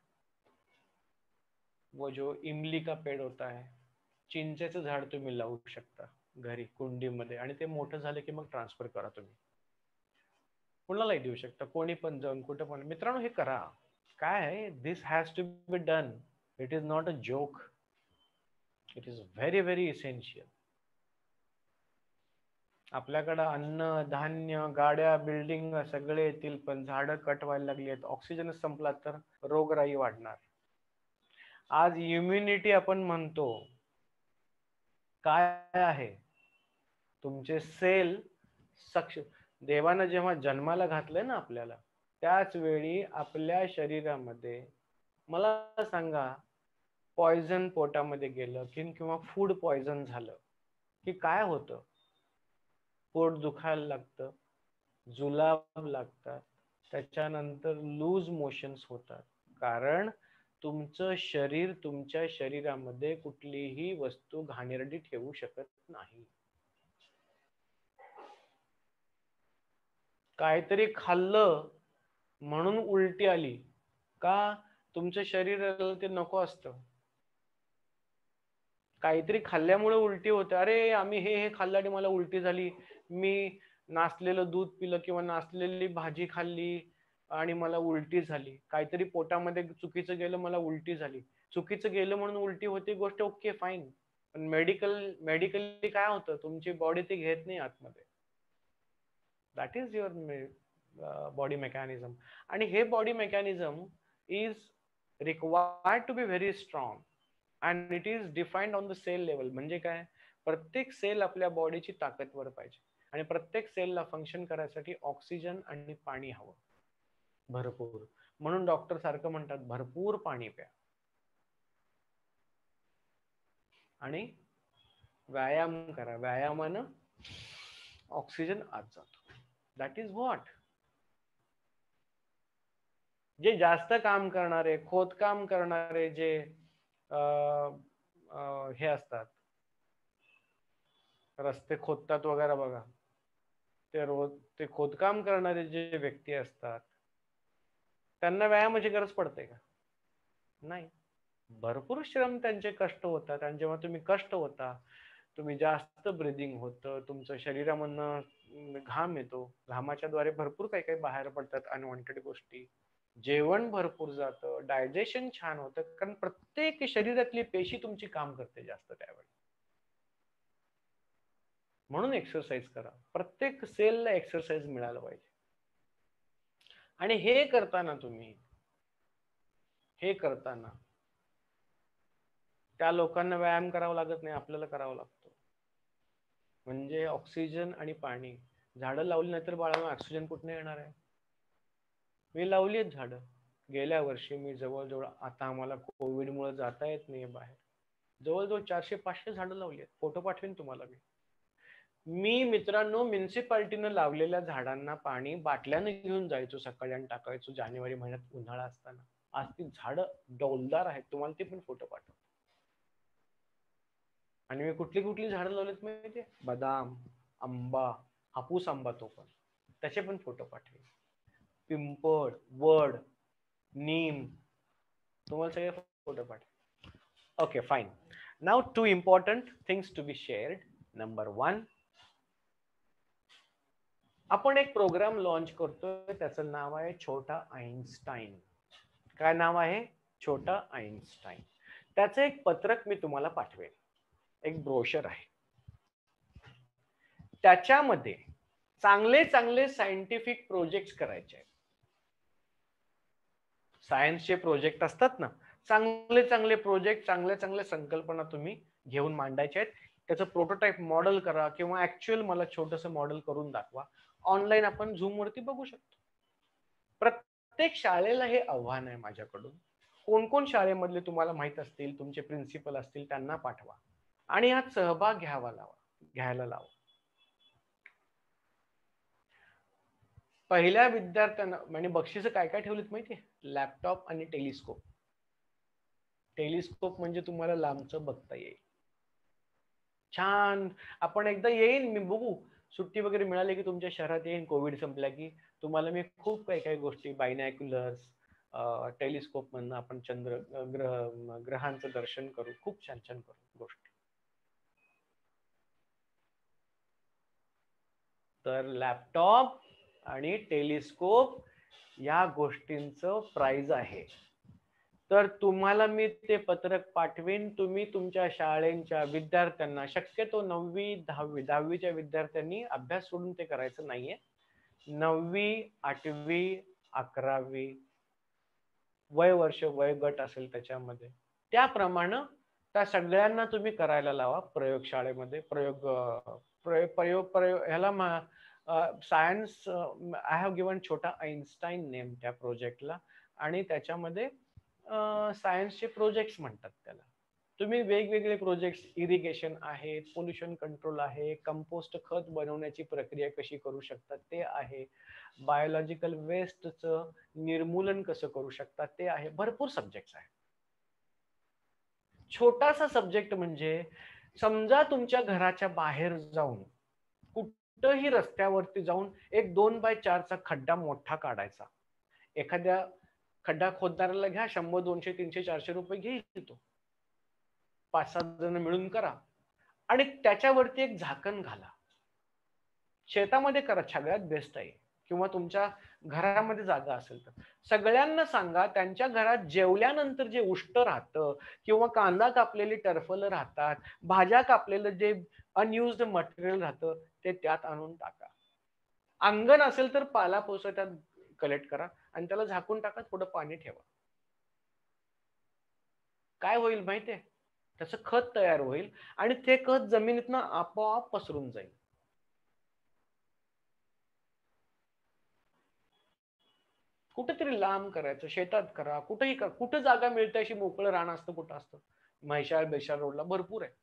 वो जो इमली का पेड़ होता है, चिंचेचं झाड तुम्ही लावू शकता घरी कुंडीमध्ये, आणि ते मोठं झालं की मग ट्रान्सफर करा तुम्ही, कुणालाही देऊ शकता, कोणी पण जाऊन कुठं पण। मित्रांनो हे करा, काय आहे, this has to be done, it is not a joke, it is very very essential. आपल्याकडं अन्न धान्य गाड्या बिल्डिंग सगळे येतील, पण झाडं कट व्हायला लागली आहेत, ऑक्सिजनच संपला तर रोगराई वाढणार। आज इम्युनिटी आपण म्हणतो, काय आहे, तुमचे सेल सक्षम, देवानं जेव्हा जन्माला घातलंय ना आपल्याला, त्याच वेळी आपल्या शरीरामध्ये, मला सांगा, पॉइझन पोटामध्ये गेलं की किंवा फूड पॉइझन झालं की काय होतं, पोट दुखायला लागतं, जुलाब लागतात, त्याच्यानंतर लूज मोशन्स होतात, कारण तुमचं शरीर तुमच्या शरीरामध्ये कुठलीही वस्तू घाणेरडी ठेवू शकत नाही। काहीतरी खाल्लं म्हणून उलटी आली का, तुमच्या शरीराला ते नको असतं। काहीतरी खाल्ल्यामुळे उलटी होते, अरे आम्ही हे हे खाल्लं आणि मला उलटी झाली, मी नासलेलं दूध पिलं किंवा नासलेली भाजी खाल्ली आणि मला उलटी झाली, काहीतरी पोटामध्ये चुकीचं गेलं मला उलटी झाली। चुकीचं गेलं म्हणून उलटी होती गोष्ट ओके फाईन, पण मेडिकल मेडिकली काय होतं, तुमची बॉडी ते घेत नाही आतमध्ये, that is your body mechanism. आणि हे body mechanism is required to be very strong and it is defined on the cell level. म्हणजे काय, प्रत्येक सेल आपल्या बॉडीची ताकदवर पाहिजे, आणि प्रत्येक सेलला फंक्शन करायसाठी ऑक्सिजन आणि पाणी हवं भरपूर, म्हणून डॉक्टर सारखं म्हणतात भरपूर पाणी प्या आणि व्यायाम करा, व्यायामानं ऑक्सिजन आत जातो। दॅट इज व्हॉट, जे जास्त काम करणारे, खोदकाम करणारे, जे हे असतात, रस्ते खोदतात वगैरे बघा, ते रोज ते खोदकाम करणारे जे व्यक्ती असतात त्यांना व्यायामाची गरज पडते का? नाही, भरपूर श्रम त्यांचे कष्ट होतात, आणि जेव्हा तुम्ही कष्ट होता, तुम्ही जास्त ब्रीदिंग होतं, तुमच्या शरीरामधनं घाम येतो, घामाच्या द्वारे भरपूर काही काही बाहेर पडतात अनवॉन्टेड गोष्टी, जेवण भरपूर जातं, डायजेशन छान होतं, कारण प्रत्येक शरीरातली पेशी तुमची काम करते जास्त त्यावेळी। म्हणून एक्सरसाइज करा, प्रत्येक सेलला एक्सरसाइज मिळालं पाहिजे। आणि हे करताना तुम्ही हे करताना त्या लोकांना व्यायाम करावा लागत नाही, आपल्याला करावा लागतो। म्हणजे ऑक्सिजन आणि पाणी झाडं लावली नाही तर बाळा ऑक्सिजन कुठून येणार आहे? मी लावली आहेत झाडं. गेल्या वर्षी मी जवळजवळ, आता आम्हाला कोविडमुळे जाता येत नाही बाहेर, जवळजवळ चारशे पाचशे झाडं लावली आहेत. फोटो पाठवेन तुम्हाला मी. मी मित्रांनो म्युन्सिपाल्टीनं लावलेल्या झाडांना पाणी बाटल्याने घेऊन जायचो सकाळी आणि टाकायचो जानेवारी महिन्यात उन्हाळा असताना. आज ती झाडं डौलदार आहेत. तुम्हाला ते पण फोटो पाठव. आणि मी कुठली कुठली झाडं लावलीत माहितीये? बदाम, आंबा, हापूस आंबा तो पण, त्याचे पण फोटो पाठवेन. पिंपळ, वड, नीम, तुम्हाला सगळे फोटो पाठवेन. Okay fine. Now two important things to be shared. Number one, आपण एक प्रोग्राम लॉन्च करतोय, त्याचं नाव आहे छोटा आईन्स्टाईन. काय नाव आहे? छोटा आईन्स्टाईन. त्याचं एक पत्रक मी तुम्हाला पाठवेन, एक ब्रोशर आहे. त्याच्यामध्ये चांगले चांगले सायंटिफिक प्रोजेक्ट करायचे आहेत. सायन्सचे प्रोजेक्ट असतात ना, चांगले चांगले प्रोजेक्ट, चांगल्या चांगल्या संकल्पना तुम्ही घेऊन मांडायच्या आहेत. त्याचं प्रोटोटाइप मॉडेल करा किंवा ऍक्च्युअल मला छोटंसं मॉडेल करून दाखवा. ऑनलाईन आपण झूम वरती बघू शकतो. प्रत्येक शाळेला हे आव्हान आहे माझ्याकडून. कोण कोण शाळेमधले तुम्हाला माहित असतील, तुमचे प्रिन्सिपल असतील, त्यांना पाठवा आणि यात सहभाग घ्यावा लावा घ्यायला लावा. पहिल्या विद्यार्थ्यांना म्हणजे बक्षीस काय काय ठेवलीत माहितीये? लॅपटॉप आणि टेलिस्कोप. टेलिस्कोप म्हणजे तुम्हाला लांबचं बघता येईल. छान. आपण एकदा येईन, मी बघू सुट्टी वगैरे मिळाली की तुमच्या शहरात येईन. कोविड संपला की तुम्हाला मी खूप काही काही गोष्टी, बायनॅक्युलर्स, टेलिस्कोप मधनं आपण चंद्र ग्रह ग्रहांचं दर्शन करू. खूप छान छान करू गोष्टी. तर लॅपटॉप आणि टेलिस्कोप या गोष्टींचं प्राइज आहे. तर तुम्हाला मी ते पत्रक पाठवेन. तुम्ही तुमच्या शाळेच्या विद्यार्थ्यांना, शक्यतो नववी दहावी दहावीच्या विद्यार्थ्यांनी अभ्यास सोडून ते करायचं नाहीये. नववी, आठवी, अकरावी वय वर्ष वय गट असेल त्याच्यामध्ये, त्याप्रमाणे त्या सगळ्यांना तुम्ही करायला लावा प्रयोगशाळेमध्ये. प्रयोग प्रयोग प्रयोग प्रयोग ह्याला सायन्स, आय हॅव गिवन छोटा आईन्स्टाईन नेम त्या प्रोजेक्टला. आणि त्याच्यामध्ये सायन्सचे प्रोजेक्ट्स म्हणतात त्याला. तुम्ही वेगवेगळे प्रोजेक्ट्स, इरिगेशन आहे, पोल्युशन कंट्रोल आहे, कंपोस्ट खत बनवण्याची प्रक्रिया कशी करू शकतात ते आहे, बायोलॉजिकल वेस्टचं निर्मूलन कसं करू शकतात ते आहे. भरपूर सब्जेक्ट्स आहेत. छोटासा सब्जेक्ट म्हणजे, समजा तुमच्या घराच्या बाहेर जाऊन कुठंही रस्त्यावरती जाऊन एक दोन बाय चारचा खड्डा मोठा काढायचा. एखाद्या खड्डा खोदणाऱ्याला घ्या, शंभर दोनशे तीनशे चारशे रुपये घेईल तो. पाच सात जण मिळून करा आणि त्याच्यावरती एक झाकण घाला. शेतामध्ये करा, सगळ्यात बेस्ट आहे. किंवा तुमच्या घरामध्ये जागा असेल तर सगळ्यांना सांगा, त्यांच्या घरात जेवल्यानंतर जे उष्ट राहतं किंवा कांदा कापलेली टरफलं राहतात, भाज्या कापलेलं जे अनयुज्ड मटेरियल राहतं ते त्यात आणून टाका. अंगण असेल तर पालापोसा त्यात कलेक्ट करा आणि त्याला झाकून टाका, थोडं पाणी ठेवा. काय होईल माहितीये? त्याचं खत तयार होईल आणि ते खत जमिनीतनं आपोआप पसरून जाईल. कुठेतरी लांब करायचं, शेतात करा, कुठेही करा. कुठं जागा मिळते अशी मोकळं रान असतं, कुठं असतं? म्हैसाळ बेशाळ रोडला भरपूर आहे.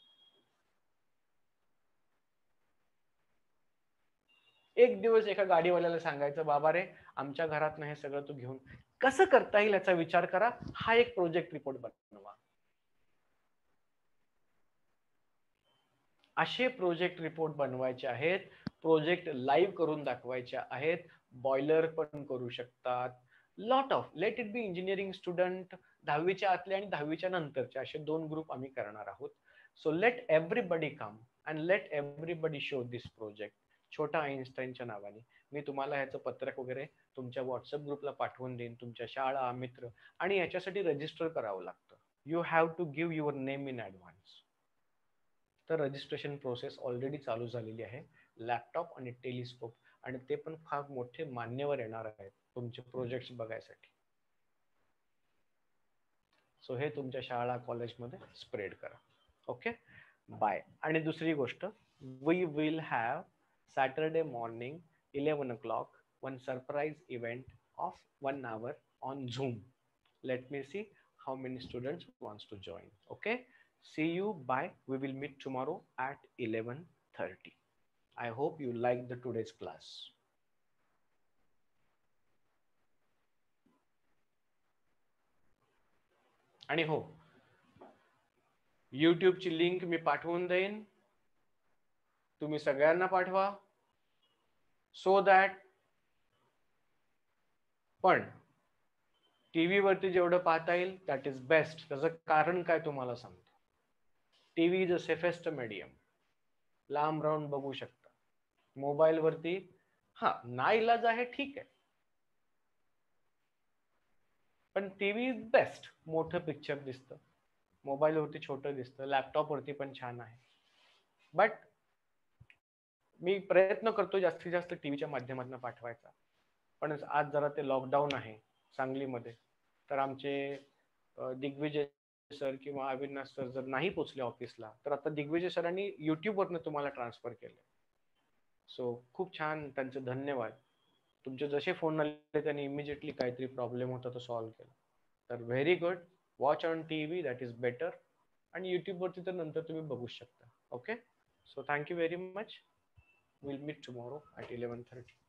एक दिवस एका गाडीवाल्याला सांगायचं, बाबा रे आमच्या घरात हे सगळं तू घेऊन कसं करता येईल याचा विचार करा. हा एक प्रोजेक्ट रिपोर्ट बनवा. असे प्रोजेक्ट रिपोर्ट बनवायचे आहेत. प्रोजेक्ट लाईव्ह करून दाखवायचे आहेत. बॉयलर पण करू शकतात. Lot of, let it be engineering student, दहावीच्या आतले आणि दहावीच्या नंतरचे असे दोन ग्रुप आम्ही करणार आहोत. So let everybody come and let everybody show this project छोटा आईन्स्टाईनच्या नावाने. मी तुम्हाला ह्याचं पत्रक वगैरे तुमच्या व्हॉट्सअप ग्रुपला पाठवून देईन, तुमच्या शाळा, मित्र. आणि याच्यासाठी रजिस्टर करावं लागतं. You have to give your name in advance. तर रजिस्ट्रेशन प्रोसेस ऑलरेडी चालू झालेली आहे. लॅपटॉप आणि टेलिस्कोप, आणि ते पण फार मोठे मान्यवर येणार आहेत तुमचे प्रोजेक्ट्स बघायसाठी. सो हे तुमच्या शाळा कॉलेजमध्ये स्प्रेड करा. Okay, bye. आणि दुसरी गोष्ट, we will have Saturday morning, eleven o'clock, one surprise event of one hour on Zoom. Let me see how many students wants to join. Okay. See you. Bye. We will meet tomorrow at eleven thirty. I hope you like the today's class. आणि हो, यूट्यूबची लिंक मी पाठवून देईन, तुम्ही सगळ्यांना पाठवा, सो दॅट पण टीव्ही वरती जेवढं पाहता येईल दॅट इज बेस्ट. त्याचं कारण काय तुम्हाला सांगतो. TV is a safest medium. लांब राहून बघू शकता. मोबाईल वरती हा नाईलाज आहे, ठीक आहे, पण टीव्ही इज बेस्ट. मोठं पिक्चर दिसतं, मोबाईल वरती छोटं दिसतं, लॅपटॉप वरती पण छान आहे. बट मी प्रयत्न करतो जास्तीत जास्त टीव्हीच्या माध्यमातून पाठवायचा, पण आज जरा ते लॉकडाऊन आहे सांगलीमध्ये, तर आमचे दिग्विजय सर किंवा अविनाश सर जर नाही पोचले ऑफिसला, तर आता दिग्विजय सरांनी युट्यूब वरनं तुम्हाला ट्रान्सफर केलं. सो खूप छान, त्यांचे धन्यवाद. तुमचे जसे फोन आले त्यांनी इमिजिएटली काहीतरी प्रॉब्लेम होता तो सॉल्व्ह केला. तर very good. Watch on TV, that is better. आणि युट्यूब वरती तर नंतर तुम्ही बघू शकता. Okay. So thank you very much. We'll meet tomorrow at eleven thirty.